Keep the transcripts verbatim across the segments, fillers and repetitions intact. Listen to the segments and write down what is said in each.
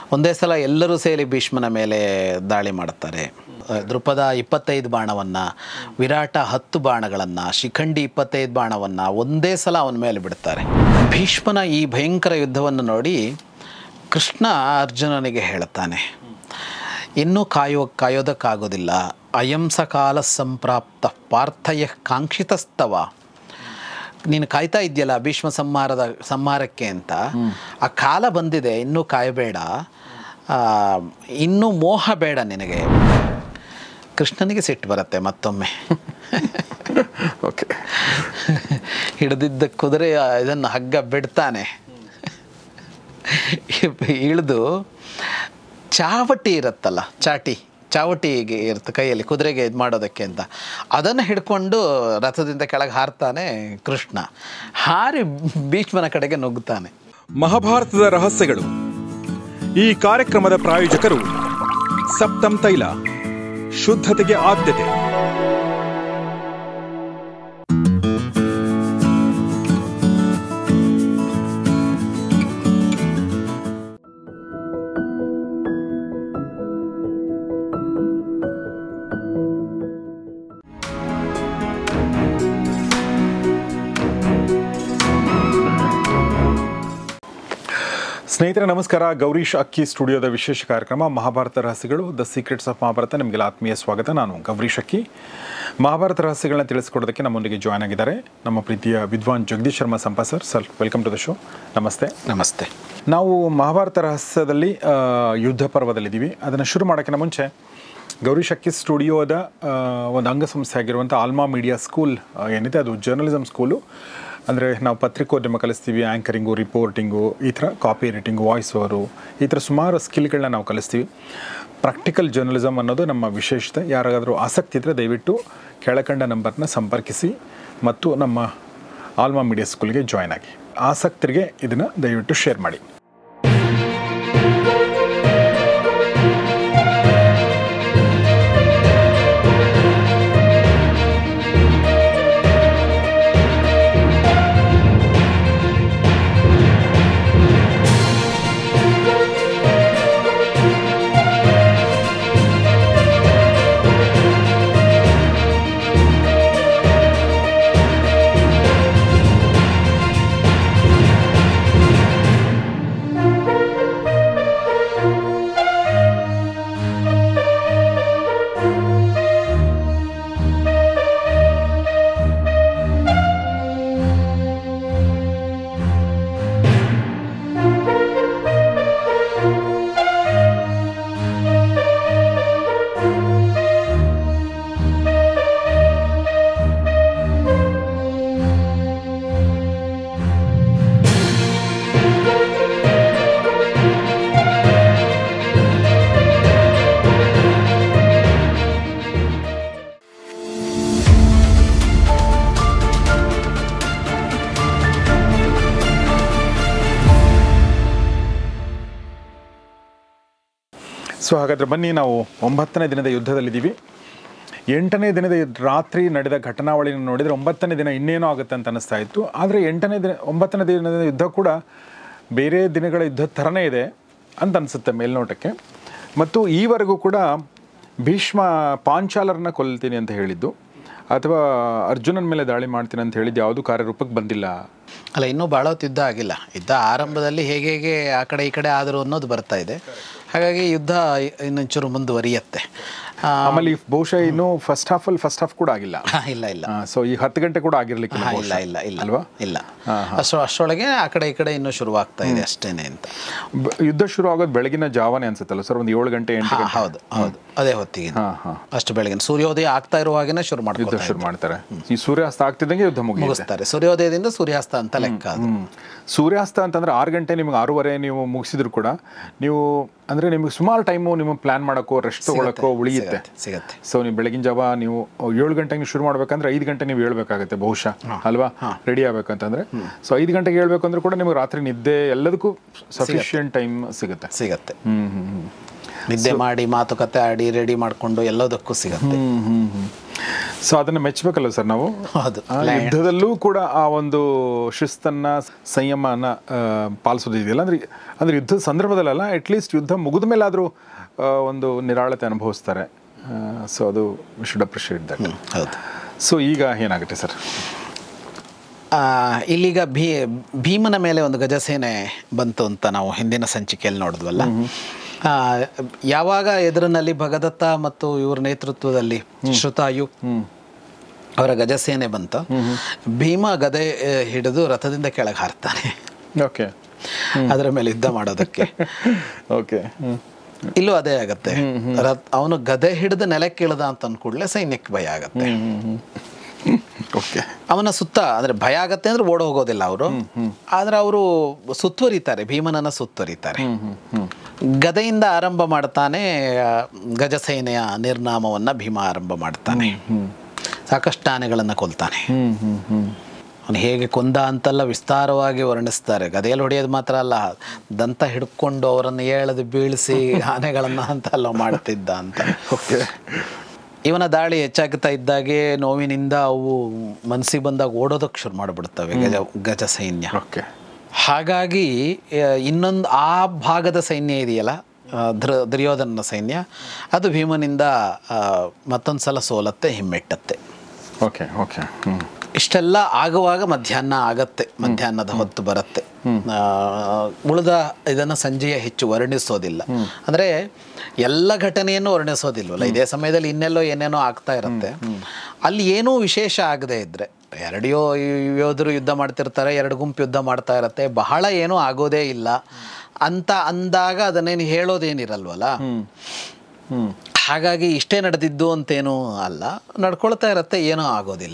ಒಂದೇ ಸಲ ಎಲ್ಲರೂ ಸೇರಿ ಭೀಷ್ಮನ ಮೇಲೆ ದಾಳಿ ಮಾಡುತ್ತಾರೆ. ದೃಪದ ಇಪ್ಪತ್ತೈದು ಬಾಣವನ್ನು, ವಿರಾಟ ಹತ್ತು ಬಾಣಗಳನ್ನು, ಶಿಖಂಡಿ ಇಪ್ಪತ್ತೈದು ಬಾಣವನ್ನು ಒಂದೇ ಸಲ ಅವನ ಮೇಲೆ ಬಿಡ್ತಾರೆ. ಭೀಷ್ಮನ ಈ ಭಯಂಕರ ಯುದ್ಧವನ್ನು ನೋಡಿ ಕೃಷ್ಣ ಅರ್ಜುನನಿಗೆ ಹೇಳುತ್ತಾನೆ, ಇನ್ನೂ ಕಾಯೋ ಕಾಯೋದಕ್ಕಾಗೋದಿಲ್ಲ. ಅಯಂ ಸಕಾಲ ಸಂಪ್ರಾಪ್ತ ಪಾರ್ಥಯ ಕಾಂಕ್ಷಿತಸ್ತವ. ನೀನು ಕಾಯ್ತಾ ಇದೆಯಲ್ಲ ಭೀಷ್ಮ ಸಂಹಾರದ ಸಂಹಾರಕ್ಕೆ ಅಂತ, ಆ ಕಾಲ ಬಂದಿದೆ, ಇನ್ನೂ ಕಾಯಬೇಡ, ಇನ್ನೂ ಮೋಹ ಬೇಡ ನಿನಗೆ. ಕೃಷ್ಣನಿಗೆ ಸಿಟ್ಟು ಬರುತ್ತೆ ಮತ್ತೊಮ್ಮೆ. ಓಕೆ, ಹಿಡಿದಿದ್ದ ಕುದುರೆ ಇದನ್ನು ಹಗ್ಗ ಬಿಡ್ತಾನೆ, ಇಳಿದು ಚಾವಟಿ ಇರುತ್ತಲ್ಲ, ಚಾಟಿ ಚಾವಟಿಗೆ ಇರುತ್ತೆ ಕೈಯಲ್ಲಿ ಕುದುರೆಗೆ ಇದು ಮಾಡೋದಕ್ಕೆ ಅಂತ, ಅದನ್ನು ಹಿಡ್ಕೊಂಡು ರಥದಿಂದ ಕೆಳಗೆ ಹಾರ್ತಾನೆ ಕೃಷ್ಣ. ಹಾರಿ ಭೀಷ್ಮನ ಕಡೆಗೆ ನುಗ್ಗುತ್ತಾನೆ. ಮಹಾಭಾರತದ ರಹಸ್ಯಗಳು. ಈ ಕಾರ್ಯಕ್ರಮದ ಪ್ರಾಯೋಜಕರು ಸಪ್ತಮ್ ತೈಲ, ಶುದ್ಧತೆಗೆ ಆದ್ಯತೆ. ಸ್ನೇಹಿತರೆ ನಮಸ್ಕಾರ. ಗೌರೀಶ್ ಅಕ್ಕಿ ಸ್ಟುಡಿಯೋದ ವಿಶೇಷ ಕಾರ್ಯಕ್ರಮ ಮಹಾಭಾರತ ರಹಸ್ಯಗಳು, ದ ಸೀಕ್ರೆಟ್ಸ್ ಆಫ್ ಮಹಾಭಾರತ. ನಿಮಗೆಲ್ಲ ಆತ್ಮೀಯ ಸ್ವಾಗತ. ನಾನು ಗೌರೀಶ್ ಅಕ್ಕಿ. ಮಹಾಭಾರತ ರಹಸ್ಯಗಳನ್ನ ತಿಳಿಸ್ಕೊಡೋದಕ್ಕೆ ನಮ್ಮೊಂದಿಗೆ ಜಾಯ್ನ್ ಆಗಿದ್ದಾರೆ ನಮ್ಮ ಪ್ರೀತಿಯ ವಿದ್ವಾನ್ Jagadish Sharma Sampa sir. Sir, welcome to the show. ನಮಸ್ತೆ. ನಮಸ್ತೆ. ನಾವು ಮಹಾಭಾರತ ರಹಸ್ಯದಲ್ಲಿ ಯುದ್ಧ ಪರ್ವದಲ್ಲಿದ್ದೀವಿ. ಅದನ್ನು ಶುರು ಮಾಡೋಕ್ಕಿಂತ ಮುಂಚೆ ಗೌರೀಶ್ ಅಕ್ಕಿ ಸ್ಟುಡಿಯೋದ ಒಂದು ಅಂಗಸಂಸ್ಥೆ ಆಗಿರುವಂಥ ಆಲ್ಮಾ ಮೀಡಿಯಾ ಸ್ಕೂಲ್ ಏನಿದೆ, ಅದು ಜರ್ನಲಿಸಮ್ ಸ್ಕೂಲು. ಅಂದರೆ ನಾವು ಪತ್ರಿಕೋದ್ಯಮ ಕಲಿಸ್ತೀವಿ, ಆ್ಯಂಕರಿಂಗು, ರಿಪೋರ್ಟಿಂಗು, ಈ ಥರ ಕಾಪಿ ಎಡಿಟಿಂಗು, ವಾಯ್ಸ್ ಓವರು, ಈ ಥರ ಸುಮಾರು ಸ್ಕಿಲ್ಗಳನ್ನ ನಾವು ಕಲಿಸ್ತೀವಿ. ಪ್ರಾಕ್ಟಿಕಲ್ ಜರ್ನಲಿಸಮ್ ಅನ್ನೋದು ನಮ್ಮ ವಿಶೇಷತೆ. ಯಾರಿಗಾದರೂ ಆಸಕ್ತಿ ಇದ್ದರೆ ದಯವಿಟ್ಟು ಕೆಳಕಂಡ ನಂಬರ್ನ ಸಂಪರ್ಕಿಸಿ ಮತ್ತು ನಮ್ಮ ಆಲ್ಮಾ ಮೀಡಿಯಾ ಸ್ಕೂಲ್ಗೆ ಜಾಯ್ನ್ ಆಗಿ. ಆಸಕ್ತರಿಗೆ ಇದನ್ನು ದಯವಿಟ್ಟು ಶೇರ್ ಮಾಡಿ. ಸೊ ಹಾಗಾದರೆ ಬನ್ನಿ, ನಾವು ಒಂಬತ್ತನೇ ದಿನದ ಯುದ್ಧದಲ್ಲಿದ್ದೀವಿ. ಎಂಟನೇ ದಿನದ ರಾತ್ರಿ ನಡೆದ ಘಟನಾವಳಿಯನ್ನು ನೋಡಿದರೆ ಒಂಬತ್ತನೇ ದಿನ ಇನ್ನೇನೋ ಆಗುತ್ತೆ ಅಂತ ಅನ್ನಿಸ್ತಾ ಇತ್ತು. ಆದರೆ ಎಂಟನೇ ದಿನ ಒಂಬತ್ತನೇ ದಿನದ ಯುದ್ಧ ಕೂಡ ಬೇರೆ ದಿನಗಳ ಯುದ್ಧ ಥರನೇ ಇದೆ ಅಂತ ಅನಿಸುತ್ತೆ ಮೇಲ್ನೋಟಕ್ಕೆ. ಮತ್ತು ಈವರೆಗೂ ಕೂಡ ಭೀಷ್ಮ ಪಾಂಚಾಲರನ್ನ ಕೊಲ್ತೀನಿ ಅಂತ ಹೇಳಿದ್ದು ಅಥವಾ ಅರ್ಜುನನ ಮೇಲೆ ದಾಳಿ ಮಾಡ್ತೀನಿ ಅಂತ ಹೇಳಿದ್ದು ಯಾವುದೂ ಕಾರ್ಯರೂಪಕ್ಕೆ ಬಂದಿಲ್ಲ. ಅಲ್ಲ, ಇನ್ನೂ ಭಾಳ ಹೊತ್ತು ಯುದ್ಧ ಆಗಿಲ್ಲ. ಯುದ್ಧ ಆರಂಭದಲ್ಲಿ ಹೇಗೆ ಹೇಗೆ ಆ ಕಡೆ ಈ ಕಡೆ ಆದರೂ ಅನ್ನೋದು ಬರ್ತಾ ಇದೆ. ಹಾಗಾಗಿ ಯುದ್ಧ ಇನ್ನೊಂಚೂರು ಮುಂದುವರಿಯುತ್ತೆ. ಆಮೇಲೆ ಬಹುಶಃ ಇನ್ನು ಫಸ್ಟ್ ಹಾಫ್ ಅಲ್ಲಿ ಫಸ್ಟ್ ಹಾಫ್ ಕೂಡ ಆಗಿಲ್ಲ. ಇಲ್ಲ ಇಲ್ಲ ಸೊ ಈ ಹತ್ತು ಗಂಟೆ ಕೂಡ ಆಗಿರ್ಲಿಕ್ಕೆ ಇಲ್ಲ ಇಲ್ಲ ಇಲ್ಲ ಅಲ್ವಾ? ಇಲ್ಲ, ಅಷ್ಟು ಅಷ್ಟರೊಳಗೆ ಆ ಕಡೆ ಈ ಕಡೆ ಇನ್ನೂ ಶುರುವಾಗ್ತಾ ಇದೆ ಅಷ್ಟೇನೆ ಅಂತ. ಯುದ್ಧ ಶುರು ಆಗೋದು ಬೆಳಗಿನ ಜಾವನೆ ಅನ್ಸುತ್ತಲ್ಲ ಸರ್, ಒಂದು ಏಳು ಗಂಟೆ ಎಂಟು ಗಂಟೆ? ಹೌದು ಹೌದು, ಅದೇ ಹೊತ್ತಿಗೆ ಅಷ್ಟು ಬೆಳಗಿನ ಸೂರ್ಯೋದಯ ಆಗ್ತಾ ಇರುವಾಗನೇ ಶುರು ಮಾಡ್ತಾರೆ, ಯುದ್ಧ ಶುರು ಮಾಡ್ತಾರೆ. ಈ ಸೂರ್ಯಾಸ್ತ ಆಗ್ತಿದ್ದಂಗೆ ಯುದ್ಧ ಮುಗಿಸ್ತಾರೆ. ಸೂರ್ಯೋದಯದಿಂದ ಸೂರ್ಯಾಸ್ತ ಅಂತ ಲೆಕ್ಕ. ಸೂರ್ಯಾಸ್ತ ಅಂತಂದ್ರೆ ಆರು ಗಂಟೆ ನಿಮ್ಗೆ ಆರೂವರೆ ನೀವು ಮುಗಿಸಿದ್ರು ಕೂಡ ನೀವು ಅಂದರೆ ನಿಮಗೆ ಸುಮಾರು ಟೈಮು ನಿಮ್ಮ ಪ್ಲಾನ್ ಮಾಡೋಕ್ಕೋ ರೆಸ್ಟ್ ತೊಗೊಳಕ್ಕೋ ಉಳಿಯುತ್ತೆ, ಸಿಗುತ್ತೆ. ಸೊ ನೀವು ಬೆಳಗಿನ ಜಾವ ನೀವು ಏಳು ಗಂಟೆಗೆ ಶುರು ಮಾಡ್ಬೇಕಂದ್ರೆ ಐದು ಗಂಟೆ ನೀವು ಹೇಳ್ಬೇಕಾಗತ್ತೆ ಬಹುಶಃ ಅಲ್ವಾ, ರೆಡಿ ಆಗ್ಬೇಕಂತಂದ್ರೆ. ಸೊ ಐದು ಗಂಟೆಗೆ ಹೇಳ್ಬೇಕು ಅಂದ್ರೆ ಕೂಡ ನಿಮಗೆ ರಾತ್ರಿ ನಿದ್ದೆ ಎಲ್ಲದಕ್ಕೂ ಸಫಿಷಿಯಂಟ್ ಟೈಮ್ ಸಿಗುತ್ತೆ ಸಿಗುತ್ತೆ ಹ್ಮ್ ಹ್ಮ್ ನಿದ್ದೆ ಮಾಡಿ ಮಾತುಕತೆ ಆಡಿ ರೆಡಿ ಮಾಡಿಕೊಂಡು ಎಲ್ಲದಕ್ಕೂ ಸಿಗುತ್ತೆ. ಸೊ ಅದನ್ನು ಮೆಚ್ಚಬೇಕಲ್ಲ ಸರ್ ನಾವು. ಹೌದು, ಆ ಯುದ್ಧದಲ್ಲೂ ಕೂಡ ಆ ಒಂದು ಶಿಸ್ತನ್ನು ಸಂಯಮನ ಪಾಲಿಸೋದಿದೆಯಲ್ಲ, ಅಂದರೆ ಅಂದರೆ ಯುದ್ಧದ ಸಂದರ್ಭದಲ್ಲ, ಅಟ್ಲೀಸ್ಟ್ ಯುದ್ಧ ಮುಗಿದ ಮೇಲಾದರೂ ಒಂದು ನಿರಾಳತೆ ಅನುಭವಿಸ್ತಾರೆ. ಸೊ ಅದು ವಿ ಶುಡ್ ಅಪ್ರಿಷಿಯೇಟ್ ದಟ್. ಹೌದು. ಸೊ ಈಗ ಏನಾಗುತ್ತೆ ಸರ್? ಇಲ್ಲಿಗ ಭೀ ಭೀಮನ ಮೇಲೆ ಒಂದು ಗಜಸೇನೆ ಬಂತು ಅಂತ ನಾವು ಹಿಂದಿನ ಸಂಚಿಕೆಯಲ್ಲಿ ನೋಡಿದ್ವಲ್ಲ. ಯಾವಾಗ ಎದುರಿನಲ್ಲಿ ಭಗದತ್ತ ಮತ್ತು ಇವರ ನೇತೃತ್ವದಲ್ಲಿ ಶ್ರುತಾಯು ಅವರ ಗಜಸೇನೆ ಬಂತ, ಭೀಮ ಗದೆ ಹಿಡಿದು ರಥದಿಂದ ಕೆಳಗೆ ಹಾರ್ತಾನೆ. ಓಕೆ, ಅದರ ಮೇಲೆ ಯುದ್ಧ ಮಾಡೋದಕ್ಕೆ. ಓಕೆ, ಇಲ್ಲೂ ಅದೇ ಆಗತ್ತೆ. ರಥ ಅವನು ಗದೆ ಹಿಡಿದು ನೆಲಕ್ಕೆ ಇಳಿದ ಅಂತ ಅಂದ್ಕೂಡ್ಲೆ ಸೈನ್ಯಕ್ಕೆ ಭಯ ಆಗತ್ತೆ. ಓಕೆ, ಅವನ ಸುತ್ತ ಅಂದ್ರೆ ಭಯ ಆಗತ್ತೆ ಅಂದ್ರೆ ಓಡ ಹೋಗೋದಿಲ್ಲ ಅವರು, ಆದ್ರೆ ಅವರು ಸುತ್ತುವರಿತಾರೆ, ಭೀಮನನ್ನ ಸುತ್ತುವರಿತಾರೆ. ಗದೆಯಿಂದ ಆರಂಭ ಮಾಡ್ತಾನೆ ಗಜಸೇನೆಯ ನಿರ್ನಾಮವನ್ನ ಭೀಮ ಆರಂಭ ಮಾಡ್ತಾನೆ. ಸಾಕಷ್ಟು ಆನೆಗಳನ್ನು ಕೊಲ್ತಾನೆ. ಅವನು ಹೇಗೆ ಕೊಂದ ಅಂತೆಲ್ಲ ವಿಸ್ತಾರವಾಗಿ ವರ್ಣಿಸ್ತಾರೆ. ಗದೆಯಲ್ಲಿ ಹೊಡೆಯೋದು ಮಾತ್ರ ಅಲ್ಲ, ದಂತ ಹಿಡ್ಕೊಂಡು ಅವರನ್ನು ಎಳೆದು ಬೀಳಿಸಿ ಆನೆಗಳನ್ನು ಅಂತೆಲ್ಲ ಮಾಡ್ತಿದ್ದ ಅಂತ. ಓಕೆ, ಇವನ ದಾಳಿ ಹೆಚ್ಚಾಗ್ತಾ ಇದ್ದಾಗೆ ನೋವಿನಿಂದ ಅವು ಮನಸ್ಸಿಗೆ ಬಂದಾಗ ಓಡೋದಕ್ಕೆ ಶುರು ಮಾಡಿಬಿಡ್ತವೆ ಗಜ ಗಜ ಸೈನ್ಯ. ಓಕೆ, ಹಾಗಾಗಿ ಇನ್ನೊಂದು ಆ ಭಾಗದ ಸೈನ್ಯ ಇದೆಯಲ್ಲ, ಧ್ರ ದುರ್ಯೋಧನನ ಸೈನ್ಯ, ಅದು ಭೀಮನಿಂದ ಮತ್ತೊಂದು ಸಲ ಸೋಲತ್ತೆ, ಹಿಮ್ಮೆಟ್ಟತ್ತೆ. ಓಕೆ ಓಕೆ ಇಷ್ಟೆಲ್ಲ ಆಗುವಾಗ ಮಧ್ಯಾಹ್ನ ಆಗತ್ತೆ, ಮಧ್ಯಾಹ್ನದ ಹೊತ್ತು ಬರುತ್ತೆ. ಉಳಿದ ಇದನ್ನು ಸಂಜೆಯ ಹೆಚ್ಚು ವರ್ಣಿಸೋದಿಲ್ಲ, ಅಂದರೆ ಎಲ್ಲ ಘಟನೆಯನ್ನು ವರ್ಣಿಸೋದಿಲ್ವಲ್ಲ. ಇದೇ ಸಮಯದಲ್ಲಿ ಇನ್ನೆಲ್ಲೋ ಏನೇನೋ ಆಗ್ತಾ ಇರುತ್ತೆ. ಅಲ್ಲಿ ಏನೂ ವಿಶೇಷ ಆಗದೆ ಇದ್ರೆ, ಎರಡು ಯೋ ಯೋಧರು ಯುದ್ಧ ಮಾಡ್ತಿರ್ತಾರೆ, ಎರಡು ಗುಂಪು ಯುದ್ಧ ಮಾಡ್ತಾ ಇರತ್ತೆ, ಬಹಳ ಏನೂ ಆಗೋದೇ ಇಲ್ಲ ಅಂತ ಅಂದಾಗ ಅದನ್ನೇನು ಹೇಳೋದೇನಿರಲ್ವಲ್ಲ. ಹಾಗಾಗಿ ಇಷ್ಟೇ ನಡೆದಿದ್ದು ಅಂತೇನೂ ಅಲ್ಲ, ನಡ್ಕೊಳ್ತಾ ಇರತ್ತೆ, ಏನೂ ಆಗೋದಿಲ್ಲ.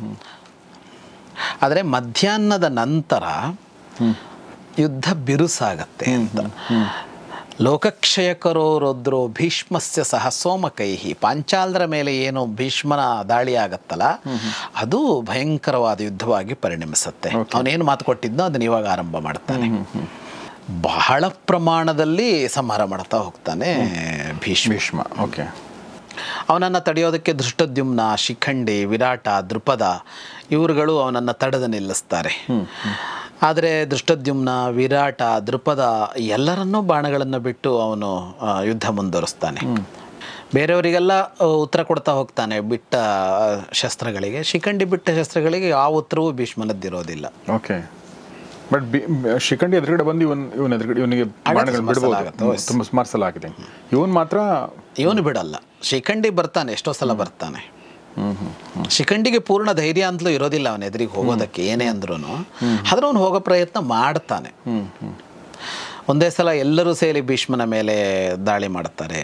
ಆದರೆ ಮಧ್ಯಾಹ್ನದ ನಂತರ ಯುದ್ಧ ಬಿರುಸಾಗತ್ತೆ ಅಂತ. ಲೋಕಕ್ಷಯಕರೋ ರುದ್ರೋ ಭೀಷ್ಮಸ್ಯ ಸಹ ಸೋಮಕೈಹಿ. ಪಾಂಚಾಲರ ಮೇಲೆ ಏನು ಭೀಷ್ಮನ ದಾಳಿ ಆಗತ್ತಲ್ಲ, ಅದು ಭಯಂಕರವಾದ ಯುದ್ಧವಾಗಿ ಪರಿಣಮಿಸುತ್ತೆ. ಅವನೇನು ಮಾತು ಕೊಟ್ಟಿದ್ನೋ ಅದನ್ನ ಇವಾಗ ಆರಂಭ ಮಾಡ್ತಾನೆ. ಬಹಳ ಪ್ರಮಾಣದಲ್ಲಿ ಸಂಹಾರ ಮಾಡ್ತಾ ಹೋಗ್ತಾನೆ ಭೀಷ್ಮ. ಭೀಷ್ಮ ಓಕೆ. ಅವನನ್ನು ತಡೆಯೋದಕ್ಕೆ ಧೃಷ್ಟದ್ಯುಮ್ನ, ಶಿಖಂಡಿ, ವಿರಾಟ, ದೃಪದ ಇವರುಗಳು ಅವನನ್ನು ತಡೆದು ನಿಲ್ಲಿಸ್ತಾರೆ. ಆದರೆ ಧೃಷ್ಟದ್ಯುಮ್ನ, ವಿರಾಟ, ದೃಪದ ಎಲ್ಲರನ್ನೂ ಬಾಣಗಳನ್ನು ಬಿಟ್ಟು ಅವನು ಯುದ್ಧ ಮುಂದುವರಿಸ್ತಾನೆ. ಬೇರೆಯವರಿಗೆಲ್ಲ ಉತ್ತರ ಕೊಡ್ತಾ ಹೋಗ್ತಾನೆ ಬಿಟ್ಟ ಶಸ್ತ್ರಗಳಿಗೆ. ಶಿಖಂಡಿ ಬಿಟ್ಟ ಶಸ್ತ್ರಗಳಿಗೆ ಯಾವ ಉತ್ತರವೂ ಭೀಷ್ಮನದ್ದಿರೋದಿಲ್ಲ. ಓಕೆ, ಬಟ್ ಶಿಖಂಡಿ ಎದುರುಗಡೆ ಬಂದು ಇವನ್ ಇವನ ಎದುರುಗಡೆ ಇವನಿಗೆ ಬಾಣಗಳನ್ನು ಬಿಡಬಹುದು, ತುಂಬ ಸುಮಾರು ಸಲ ಆಗಿದೆ. ಇವನ್ ಮಾತ್ರ ಇವನು ಬಿಡಲ್ಲ. ಶಿಖಂಡಿ ಬರ್ತಾನೆ, ಎಷ್ಟೋ ಸಲ ಬರ್ತಾನೆ. ಶಿಖಂಡಿಗೆ ಪೂರ್ಣ ಧೈರ್ಯ ಅಂತಲೂ ಇರೋದಿಲ್ಲ ಅವನ ಎದುರಿಗೆ ಹೋಗೋದಕ್ಕೆ, ಏನೇ ಅಂದ್ರೂ. ಆದ್ರೆ ಅವನು ಹೋಗೋ ಪ್ರಯತ್ನ ಮಾಡ್ತಾನೆ. ಒಂದೇ ಸಲ ಎಲ್ಲರೂ ಸೇರಿ ಭೀಷ್ಮನ ಮೇಲೆ ದಾಳಿ ಮಾಡ್ತಾರೆ.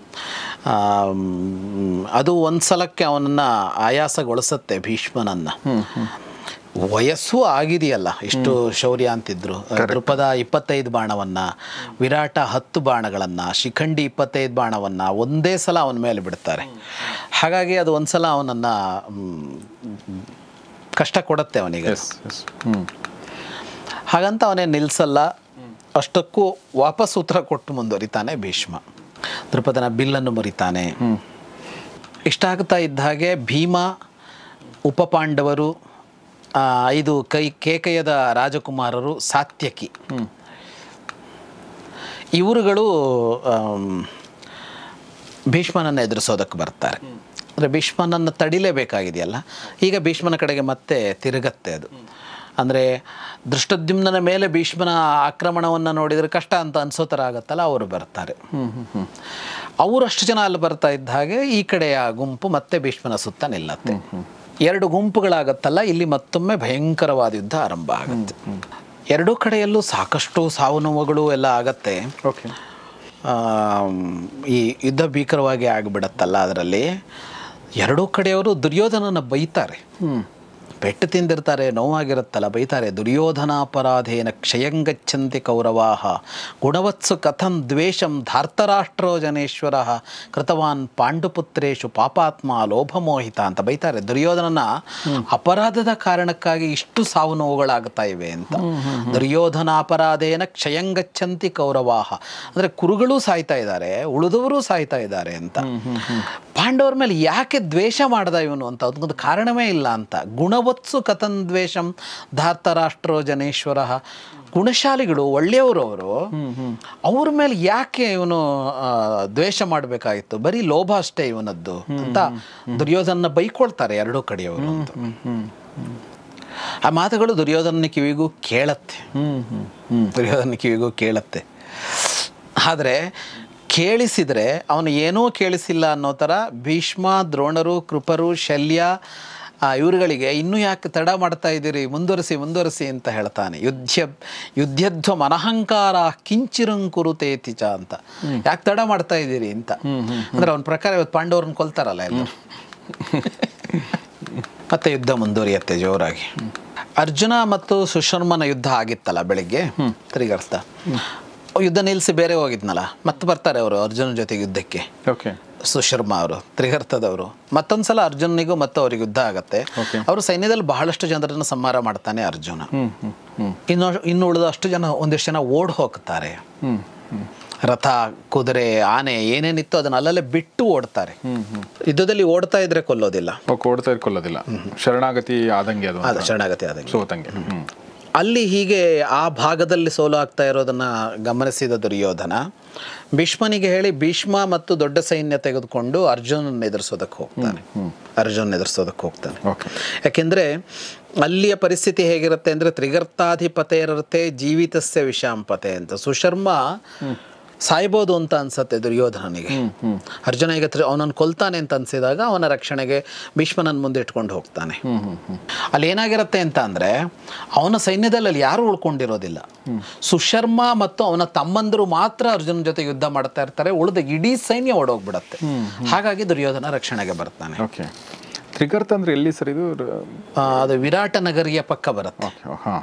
ಅದು ಒಂದು ಸಲಕ್ಕೆ ಅವನನ್ನು ಆಯಾಸಗೊಳಿಸುತ್ತೆ ಭೀಷ್ಮನನ್ನ. ವಯಸ್ಸು ಆಗಿದೆಯಲ್ಲ, ಇಷ್ಟು ಶೌರ್ಯ ಅಂತಿದ್ರು. ದೃಪದ ಇಪ್ಪತ್ತೈದು ಬಾಣವನ್ನ, ವಿರಾಟ ಹತ್ತು ಬಾಣಗಳನ್ನ, ಶಿಖಂಡಿ ಇಪ್ಪತ್ತೈದು ಬಾಣವನ್ನ ಒಂದೇ ಸಲ ಅವನ ಮೇಲೆ ಬಿಡ್ತಾರೆ. ಹಾಗಾಗಿ ಅದು ಒಂದ್ಸಲ ಅವನನ್ನ ಕಷ್ಟ ಕೊಡುತ್ತೆ ಅವನಿಗೆ. ಹಾಗಂತ ಅವನೇ ನಿಲ್ಸಲ್ಲ. ಅಷ್ಟಕ್ಕೂ ವಾಪಸ್ ಉತ್ತರ ಕೊಟ್ಟು ಮುಂದುವರಿತಾನೆ ಭೀಷ್ಮ. ದೃಪದನ ಬಿಲ್ಲನ್ನು ಮುರಿತಾನೆ. ಇಷ್ಟಾಗ್ತಾ ಇದ್ದ ಹಾಗೆ ಭೀಮ, ಉಪಪಾಂಡವರು, ಐದು ಕೈ ಕೇಕಯದ ರಾಜಕುಮಾರರು, ಸಾತ್ಯಕಿ, ಇವರುಗಳು ಭೀಷ್ಮನನ್ನು ಎದುರಿಸೋದಕ್ಕೆ ಬರ್ತಾರೆ. ಅಂದರೆ ಭೀಷ್ಮನನ್ನು ತಡಿಲೇಬೇಕಾಗಿದೆಯಲ್ಲ. ಈಗ ಭೀಷ್ಮನ ಕಡೆಗೆ ಮತ್ತೆ ತಿರುಗತ್ತೆ ಅದು. ಅಂದರೆ ದೃಷ್ಟದ್ಯುಮ್ನ ಮೇಲೆ ಭೀಷ್ಮನ ಆಕ್ರಮಣವನ್ನು ನೋಡಿದರೆ ಕಷ್ಟ ಅಂತ ಅನ್ಸೋ ಥರ ಆಗತ್ತಲ್ಲ, ಅವರು ಬರ್ತಾರೆ. ಅವರು ಅಷ್ಟು ಜನ ಅಲ್ಲಿ ಬರ್ತಾ ಇದ್ದ ಹಾಗೆ ಈ ಕಡೆಯ ಗುಂಪು ಮತ್ತೆ ಭೀಷ್ಮನ ಸುತ್ತ ನಿಲ್ಲತ್ತೆ. ಎರಡು ಗುಂಪುಗಳಾಗತ್ತಲ್ಲ, ಇಲ್ಲಿ ಮತ್ತೊಮ್ಮೆ ಭಯಂಕರವಾದ ಯುದ್ಧ ಆರಂಭ ಆಗುತ್ತೆ. ಎರಡೂ ಕಡೆಯಲ್ಲೂ ಸಾಕಷ್ಟು ಸಾವು ನೋವುಗಳು ಎಲ್ಲ ಆಗತ್ತೆ. ಓಕೆ, ಈ ಯುದ್ಧ ಭೀಕರವಾಗಿ ಆಗಿಬಿಡತ್ತಲ್ಲ. ಅದರಲ್ಲಿ ಎರಡೂ ಕಡೆಯವರು ದುರ್ಯೋಧನನ ಬೈತಾರೆ. ಪೆಟ್ಟು ತಿಂದಿರ್ತಾರೆ, ನೋವಾಗಿರುತ್ತಲ್ಲ, ಬೈತಾರೆ. ದುರ್ಯೋಧನಾಪರಾಧೇನ ಕ್ಷಯಂಗಚ್ಚಂತಿ ಕೌರವಾಹ ಗುಣವತ್ಸು ಕಥಂ ದ್ವೇಷಂ ಧಾರ್ತರಾಷ್ಟ್ರೋ ಜನೇಶ್ವರ ಕೃತವಾನ್ ಪಾಂಡುಪುತ್ರೇಶು ಪಾಪಾತ್ಮ ಲೋಭಮೋಹಿತ ಅಂತ ಬೈತಾರೆ. ದುರ್ಯೋಧನನ ಅಪರಾಧದ ಕಾರಣಕ್ಕಾಗಿ ಇಷ್ಟು ಸಾವು ನೋವುಗಳಾಗ್ತಾ ಇವೆ ಅಂತ. ದುರ್ಯೋಧನಾಪರಾಧೇನ ಕ್ಷಯಂಗಚ್ಚಂತಿ ಕೌರವಾಹ ಅಂದರೆ ಕುರುಗಳೂ ಸಾಯ್ತಾ ಇದ್ದಾರೆ, ಉಳಿದವರು ಸಾಯ್ತಾ ಇದ್ದಾರೆ ಅಂತ. ಪಾಂಡವರ ಮೇಲೆ ಯಾಕೆ ದ್ವೇಷ ಮಾಡ್ದ ಇವನು ಅಂತ ಅದಕ್ಕೊಂದು ಕಾರಣವೇ ಇಲ್ಲ ಅಂತ. ಗುಣವತ್ಸು ಕಥಂ ದ್ವೇಷಂ ಧಾರ್ತರಾಷ್ಟ್ರೋ ಜನೇಶ್ವರ, ಗುಣಶಾಲಿಗಳು, ಒಳ್ಳೆಯವರು ಅವರು, ಅವ್ರ ಮೇಲೆ ಯಾಕೆ ಇವನು ದ್ವೇಷ ಮಾಡಬೇಕಾಗಿತ್ತು, ಬರೀ ಲೋಭ ಅಷ್ಟೇ ಇವನದ್ದು ಅಂತ ದುರ್ಯೋಧನ ಬೈಕೊಳ್ತಾರೆ ಎರಡೂ ಕಡೆಯವರು ಅಂತ. ಆ ಮಾತುಗಳು ದುರ್ಯೋಧನ ಕಿವಿಗೂ ಕೇಳತ್ತೆ, ದುರ್ಯೋಧನ ಕಿವಿಗೂ ಕೇಳತ್ತೆ. ಆದರೆ ಕೇಳಿಸಿದರೆ ಅವನು ಏನೂ ಕೇಳಿಸಿಲ್ಲ ಅನ್ನೋ ಥರ ಭೀಷ್ಮ, ದ್ರೋಣರು, ಕೃಪರು, ಶಲ್ಯ ಇವರುಗಳಿಗೆ ಇನ್ನೂ ಯಾಕೆ ತಡ ಮಾಡ್ತಾ ಇದ್ದೀರಿ, ಮುಂದುವರಿಸಿ ಮುಂದುವರಿಸಿ ಅಂತ ಹೇಳ್ತಾನೆ. ಯುದ್ಧ ಯುದ್ಧಧ್ವ ಮನಹಂಕಾರ ಕಿಂಚಿರಂಕುರುತೇತಿಚ ಅಂತ. ಯಾಕೆ ತಡ ಮಾಡ್ತಾ ಇದ್ದೀರಿ ಅಂತ. ಅಂದರೆ ಅವನ ಪ್ರಕಾರ ಇವತ್ತು ಪಾಂಡವ್ರನ್ನ ಕೊಲ್ತಾರಲ್ಲ ಎಲ್ಲರೂ. ಮತ್ತೆ ಯುದ್ಧ ಮುಂದುವರಿಯುತ್ತೆ ಜೋರಾಗಿ. ಅರ್ಜುನ ಮತ್ತು ಸುಶರ್ಮನ ಯುದ್ಧ ಆಗಿತ್ತಲ್ಲ ಬೆಳಿಗ್ಗೆ, ತಿರುಗರ್ಥ ಯುದ್ಧ ನಿಲ್ಲಿಸಿ ಬೇರೆ ಹೋಗಿದ್ನಲ್ಲ, ಮತ್ತೆ ಬರ್ತಾರೆ ಅವರು ಅರ್ಜುನ ಜೊತೆಗೆ ಯುದ್ಧಕ್ಕೆ. ಓಕೆ, ಸುಶರ್ಮ ಅವರು ತ್ರಿಗರ್ಥದವರು. ಮತ್ತೊಂದ್ಸಲ ಅರ್ಜುನಿಗೂ ಮತ್ತು ಅವ್ರಿಗೆ ಯುದ್ಧ ಆಗತ್ತೆ. ಅವರು ಸೈನ್ಯದಲ್ಲಿ ಬಹಳಷ್ಟು ಜನರನ್ನು ಸಂಹಾರ ಮಾಡ್ತಾನೆ ಅರ್ಜುನ. ಇನ್ನು ಇನ್ನು ಉಳಿದ ಅಷ್ಟು ಜನ ಒಂದಿಷ್ಟು ಜನ ಓಡ್ ಹೋಗ್ತಾರೆ. ರಥ, ಕುದುರೆ, ಆನೆ ಏನೇನಿತ್ತು ಅದನ್ನ ಅಲ್ಲಲ್ಲೇ ಬಿಟ್ಟು ಓಡ್ತಾರೆ. ಯುದ್ಧದಲ್ಲಿ ಓಡ್ತಾ ಇದ್ರೆ ಕೊಲ್ಲೋದಿಲ್ಲ, ಓಡ್ತಾ ಇದ್ರೆ ಕೊಲ್ಲೋದಿಲ್ಲ, ಶರಣಾಗತಿ ಆದಂಗೆ ಅದು, ಅದು ಶರಣಾಗತಿ ಆದಂಗೆ ಸೋತಂಗೆ. ಅಲ್ಲಿ ಹೀಗೆ ಆ ಭಾಗದಲ್ಲಿ ಸೋಲು ಆಗ್ತಾ ಇರೋದನ್ನ ಗಮನಿಸಿದ ದುರ್ಯೋಧನ ಭೀಷ್ಮನಿಗೆ ಹೇಳಿ ಭೀಷ್ಮ ಮತ್ತು ದೊಡ್ಡ ಸೈನ್ಯ ತೆಗೆದುಕೊಂಡು ಅರ್ಜುನನ ಎದುರಿಸೋದಕ್ಕೆ ಹೋಗ್ತಾನೆ. ಅರ್ಜುನ ಎದುರಿಸೋದಕ್ಕೆ ಹೋಗ್ತಾನೆ. ಯಾಕೆಂದ್ರೆ ಅಲ್ಲಿಯ ಪರಿಸ್ಥಿತಿ ಹೇಗಿರುತ್ತೆ ಅಂದ್ರೆ ತ್ರಿಗರ್ತಾಧಿಪತೇರತೆ ಜೀವಿತಸ್ಯ ವಿಷಾಂಪತೆ ಅಂತ. ಸುಶರ್ಮ ಸಾಯ್ಬೋದು ಅಂತ ಅನ್ಸತ್ತೆ ದುರ್ಯೋಧನನಿಗೆ. ಅರ್ಜುನ ಈಗ ಅವನನ್ನು ಕೊಲ್ತಾನೆ ಅಂತ ಅನ್ಸಿದಾಗ ಅವನ ರಕ್ಷಣೆಗೆ ಭೀಷ್ಮನನ್ನು ಮುಂದೆ ಇಟ್ಕೊಂಡು ಹೋಗ್ತಾನೆ. ಅಲ್ಲಿ ಏನಾಗಿರುತ್ತೆ ಅಂತ ಅಂದ್ರೆ ಅವನ ಸೈನ್ಯದಲ್ಲಿ ಅಲ್ಲಿ ಯಾರು ಉಳ್ಕೊಂಡಿರೋದಿಲ್ಲ. ಸುಶರ್ಮ ಮತ್ತು ಅವನ ತಮ್ಮಂದರು ಮಾತ್ರ ಅರ್ಜುನ ಜೊತೆ ಯುದ್ಧ ಮಾಡ್ತಾ ಇರ್ತಾರೆ, ಉಳಿದ ಇಡೀ ಸೈನ್ಯ ಓಡೋಗ್ಬಿಡತ್ತೆ. ಹಾಗಾಗಿ ದುರ್ಯೋಧನ ರಕ್ಷಣೆಗೆ ಬರ್ತಾನೆ. ತ್ರಿಗರ್ತ ಅಂದ್ರೆ ಎಲ್ಲಿ ಸರ್ ಇದು? ಅದು ವಿರಾಟ ನಗರಿಯ ಪಕ್ಕ ಬರುತ್ತೆ.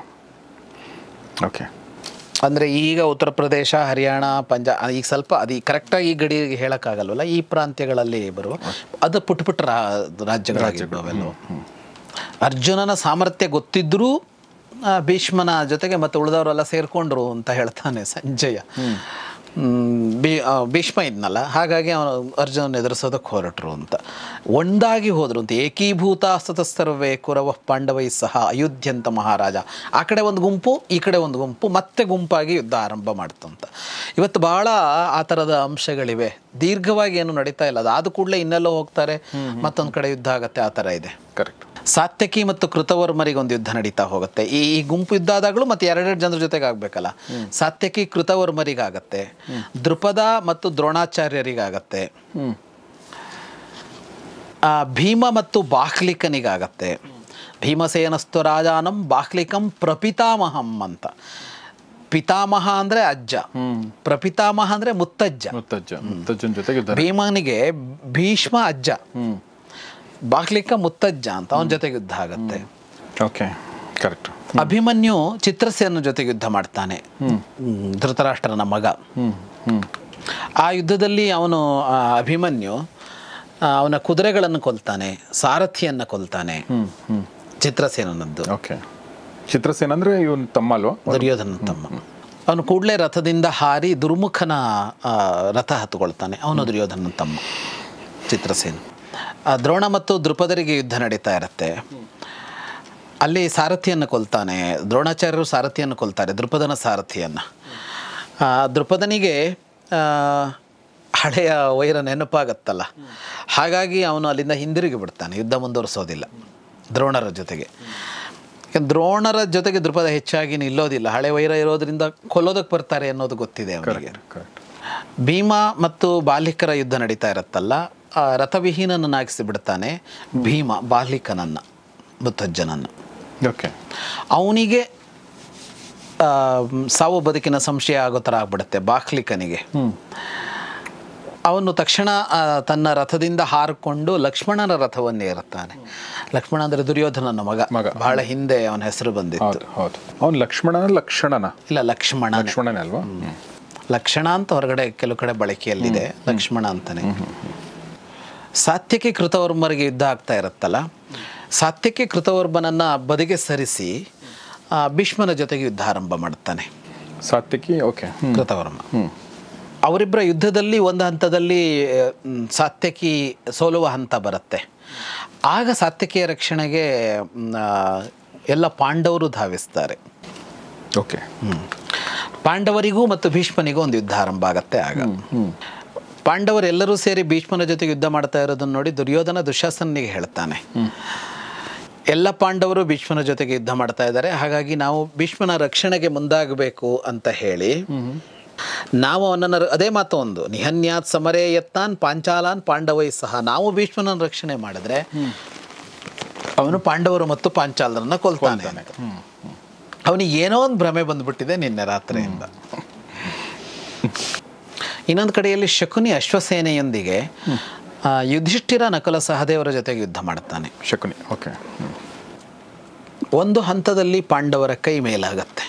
ಓಕೆ, ಅಂದರೆ ಈಗ ಉತ್ತರ ಪ್ರದೇಶ, ಹರಿಯಾಣ, ಪಂಜಾಬ್, ಈಗ ಸ್ವಲ್ಪ ಅದು ಕರೆಕ್ಟಾಗಿ ಈ ಗಡಿ ಹೇಳೋಕ್ಕಾಗಲ್ವಲ್ಲ, ಈ ಪ್ರಾಂತ್ಯಗಳಲ್ಲಿ ಬರುವ ಅದು ಪುಟ್ಟ ಪುಟ್ಟ ರಾ ರಾಜ್ಯಗಳಾಗಿದ್ದಾವೆಲ್ಲವೂ. ಅರ್ಜುನನ ಸಾಮರ್ಥ್ಯ ಗೊತ್ತಿದ್ದರೂ ಭೀಷ್ಮನ ಜೊತೆಗೆ ಮತ್ತು ಉಳಿದವರೆಲ್ಲ ಸೇರಿಕೊಂಡ್ರು ಅಂತ ಹೇಳ್ತಾನೆ ಸಂಜಯ. ಭೀ ಭೀಷ್ಮ ಇದ್ನಲ್ಲ, ಹಾಗಾಗಿ ಅವನು ಅರ್ಜುನನ ಎದುರಿಸೋದಕ್ಕೆ ಹೊರಟರು ಅಂತ. ಒಂದಾಗಿ ಹೋದರು ಅಂತ. ಏಕೀಭೂತ ಸತಸ್ತರ್ವೇ ಕುರವ ಪಾಂಡವೈ ಸಹ ಅಯುಧ್ಯಂತ ಮಹಾರಾಜ. ಆ ಕಡೆ ಒಂದು ಗುಂಪು, ಈ ಕಡೆ ಒಂದು ಗುಂಪು, ಮತ್ತೆ ಗುಂಪಾಗಿ ಯುದ್ಧ ಆರಂಭ ಮಾಡ್ತು ಅಂತ. ಇವತ್ತು ಬಹಳ ಆ ಥರದ ಅಂಶಗಳಿವೆ. ದೀರ್ಘವಾಗಿ ಏನು ನಡೀತಾ ಇಲ್ಲ, ಅದು ಆದ ಕೂಡಲೇ ಇನ್ನೆಲ್ಲೋ ಹೋಗ್ತಾರೆ, ಮತ್ತೊಂದು ಕಡೆ ಯುದ್ಧ ಆಗುತ್ತೆ, ಆ ಥರ ಇದೆ. ಕರೆಕ್ಟ್. ಸಾತ್ಯಕಿ ಮತ್ತು ಕೃತವರ್ಮರಿಗೆ ಒಂದು ಯುದ್ಧ ನಡೀತಾ ಹೋಗುತ್ತೆ. ಈ ಈ ಗುಂಪು ಯುದ್ಧ ಆದಾಗಲೂ ಮತ್ತೆ ಎರಡೆರಡು ಜನರ ಜೊತೆಗೆ ಆಗ್ಬೇಕಲ್ಲ. ಸಾತ್ಯಕಿ ಕೃತವರ್ಮರಿಗಾಗತ್ತೆ, ದೃಪದ ಮತ್ತು ದ್ರೋಣಾಚಾರ್ಯರಿಗಾಗತ್ತೆ, ಭೀಮ ಮತ್ತು ಬಾಹ್ಲಿಕನಿಗಾಗತ್ತೆ. ಭೀಮಸೇನಸ್ತು ರಾಜಾನಂ ಬಾಹ್ಲಿಕಂ ಪ್ರಪಿತಾಮಹಂ ಅಂತ. ಪಿತಾಮಹ ಅಂದ್ರೆ ಅಜ್ಜ, ಪ್ರಪಿತಾಮಹ ಅಂದ್ರೆ ಮುತ್ತಜ್ಜ. ಮುತ್ತಜ್ಜನ ಜೊತೆಗೆ ಭೀಮನಿಗೆ ಭೀಷ್ಮ ಅಜ್ಜ, ಬಾಹ್ಲಿಕ ಮುತ್ತಜ್ಜ ಅಂತ. ಅವನ ಜೊತೆಗೆ ಯುದ್ಧ ಆಗತ್ತೆ. Okay, correct. ಅಭಿಮನ್ಯು ಚಿತ್ರಸೇನ ಜೊತೆಗೆ ಯುದ್ಧ ಮಾಡ್ತಾನೆ, ಧೃತರಾಷ್ಟ್ರನ ಮಗ. ಆ ಯುದ್ಧದಲ್ಲಿ ಅವನು ಅಭಿಮನ್ಯು ಅವನ ಕುದುರೆಗಳನ್ನು ಕೊಲ್ತಾನೆ, ಸಾರಥಿಯನ್ನು ಕೊಲ್ತಾನೆ, ಚಿತ್ರಸೇನನದ್ದು. ಓಕೆ, ಚಿತ್ರಸೇನ ಅಂದ್ರೆ ಇವನ್ ತಮ್ಮ ಅಲ್ವಾ, ದುರ್ಯೋಧನ ತಮ್ಮ. ಅವನು ಕೂಡಲೇ ರಥದಿಂದ ಹಾರಿ ದುರ್ಮುಖನ ರಥ ಹತ್ತುಕೊಳ್ತಾನೆ. ಅವನು ದುರ್ಯೋಧನ ತಮ್ಮ ಚಿತ್ರಸೇನ. ದ್ರೋಣ ಮತ್ತು ದೃಪದರಿಗೆ ಯುದ್ಧ ನಡೀತಾ ಇರುತ್ತೆ. ಅಲ್ಲಿ ಸಾರಥಿಯನ್ನು ಕೊಲ್ತಾನೆ. ದ್ರೋಣಾಚಾರ್ಯರು ಸಾರಥಿಯನ್ನು ಕೊಲ್ತಾರೆ, ದೃಪದನ ಸಾರಥಿಯನ್ನು. ದೃಪದನಿಗೆ ಹಳೆಯ ವೈರ ನೆನಪಾಗತ್ತಲ್ಲ, ಹಾಗಾಗಿ ಅವನು ಅಲ್ಲಿಂದ ಹಿಂದಿರುಗಿ ಬಿಡ್ತಾನೆ, ಯುದ್ಧ ಮುಂದುವರಿಸೋದಿಲ್ಲ ದ್ರೋಣರ ಜೊತೆಗೆ. ದ್ರೋಣರ ಜೊತೆಗೆ ದೃಪದ ಹೆಚ್ಚಾಗಿ ನಿಲ್ಲೋದಿಲ್ಲ, ಹಳೆ ವೈರ ಇರೋದ್ರಿಂದ ಕೊಲ್ಲೋದಕ್ಕೆ ಬರ್ತಾರೆ ಅನ್ನೋದು ಗೊತ್ತಿದೆ ಅವನಿಗೆ. ಭೀಮ ಮತ್ತು ಬಾಲಿಕರ ಯುದ್ಧ ನಡೀತಾ ಇರುತ್ತಲ್ಲ, ರಥವಿಹೀನನ್ನಾಗಿಸಿ ಬಿಡ್ತಾನೆ ಭೀಮ ಬಾಲಿಕನನ್ನು, ಮುತ್ತಜ್ಜನನ್ನು. ಓಕೆ, ಅವನಿಗೆ ಸಾವು ಬದುಕಿನ ಸಂಶಯ ಆಗೋ ಥರ ಆಗ್ಬಿಡುತ್ತೆ ಬಾಹ್ಲಿಕನಿಗೆ. ಅವನು ತಕ್ಷಣ ಆ, ತನ್ನ ರಥದಿಂದ ಹಾರಿಕೊಂಡು ಲಕ್ಷ್ಮಣನ ರಥವನ್ನು ಏರುತ್ತಾನೆ. ಲಕ್ಷ್ಮಣ ಅಂದರೆ ದುರ್ಯೋಧನನ ಮಗ ಮಗ. ಬಹಳ ಹಿಂದೆ ಅವನ ಹೆಸರು ಬಂದಿತ್ತು. ಹೌದು ಹೌದು ಅವನು ಲಕ್ಷ್ಮಣನ ಲಕ್ಷಣನ ಇಲ್ಲ ಲಕ್ಷ್ಮಣ ಲಕ್ಷ್ಮಣನೇ ಅಲ್ವಾ? ಲಕ್ಷಣ ಅಂತ ಹೊರಗಡೆ ಕೆಲವು ಕಡೆ ಬಳಕೆಯಲ್ಲಿದೆ, ಲಕ್ಷ್ಮಣ ಅಂತಾನೆ. ಸಾತ್ಯಕಿ ಕೃತವರ್ಮರಿಗೆ ಯುದ್ಧ ಆಗ್ತಾ ಇರುತ್ತಲ್ಲ, ಸಾತ್ಯಕಿ ಕೃತವರ್ಮನನ್ನ ಬದಿಗೆ ಸರಿಸಿ ಆ, ಭೀಷ್ಮನ ಜೊತೆಗೆ ಯುದ್ಧ ಆರಂಭ ಮಾಡ್ತಾನೆ ಸಾತ್ವಿಕಿ. ಓಕೆ. ಕೃತವರ್ಮ. ಅವರಿಬ್ಬರ ಯುದ್ಧದಲ್ಲಿ ಒಂದು ಹಂತದಲ್ಲಿ ಮ್, ಸಾತ್ಯಕಿ ಸೋಲುವ ಹಂತ ಬರುತ್ತೆ. ಆಗ ಸಾತ್ಯಕಿಯ ರಕ್ಷಣೆಗೆ ಮ್, ಆ, ಎಲ್ಲ ಪಾಂಡವರು ಧಾವಿಸ್ತಾರೆ. ಓಕೆ. ಪಾಂಡವರಿಗೂ ಮತ್ತು ಭೀಷ್ಮನಿಗೂ ಒಂದು ಯುದ್ಧ ಆರಂಭ ಆಗತ್ತೆ. ಆಗ ಪಾಂಡವರೆಲ್ಲರೂ ಸೇರಿ ಭೀಷ್ಮನ ಜೊತೆಗೆ ಯುದ್ಧ ಮಾಡ್ತಾ ಇರೋದನ್ನು ನೋಡಿ ದುರ್ಯೋಧನ ದುಶ್ಯಾಸನಿಗೆ ಹೇಳ್ತಾನೆ, ಎಲ್ಲ ಪಾಂಡವರು ಭೀಷ್ಮನ ಜೊತೆಗೆ ಯುದ್ಧ ಮಾಡ್ತಾ ಇದ್ದಾರೆ, ಹಾಗಾಗಿ ನಾವು ಭೀಷ್ಮನ ರಕ್ಷಣೆಗೆ ಮುಂದಾಗಬೇಕು ಅಂತ ಹೇಳಿ ನಾವು ಅವನನ್ನು ಅದೇ ಮಾತು ಒಂದು ನಿಹನ್ಯಾತ್ ಸಮರೇ ಯತ್ನಾನ್ ಪಾಂಚಾಲಾನ್ ಪಾಂಡವೈ ಸಹ, ನಾವು ಭೀಷ್ಮನ ರಕ್ಷಣೆ ಮಾಡಿದ್ರೆ ಅವನು ಪಾಂಡವರು ಮತ್ತು ಪಾಂಚಾಲರನ್ನ ಕೊಲ್ತಾನೆ. ಅವನಿಗೆ ಏನೋ ಒಂದು ಭ್ರಮೆ ಬಂದ್ಬಿಟ್ಟಿದೆ ನಿನ್ನೆ ರಾತ್ರಿಯಿಂದ. ಇನ್ನೊಂದು ಕಡೆಯಲ್ಲಿ ಶಕುನಿ ಅಶ್ವಸೇನೆಯೊಂದಿಗೆ ಆ, ಯುಧಿಷ್ಠಿರ ನಕುಲ ಸಹದೇವರ ಜೊತೆಗೆ ಯುದ್ಧ ಮಾಡ್ತಾನೆ. ಶಕುನಿ. ಓಕೆ. ಒಂದು ಹಂತದಲ್ಲಿ ಪಾಂಡವರ ಕೈ ಮೇಲಾಗತ್ತೆ.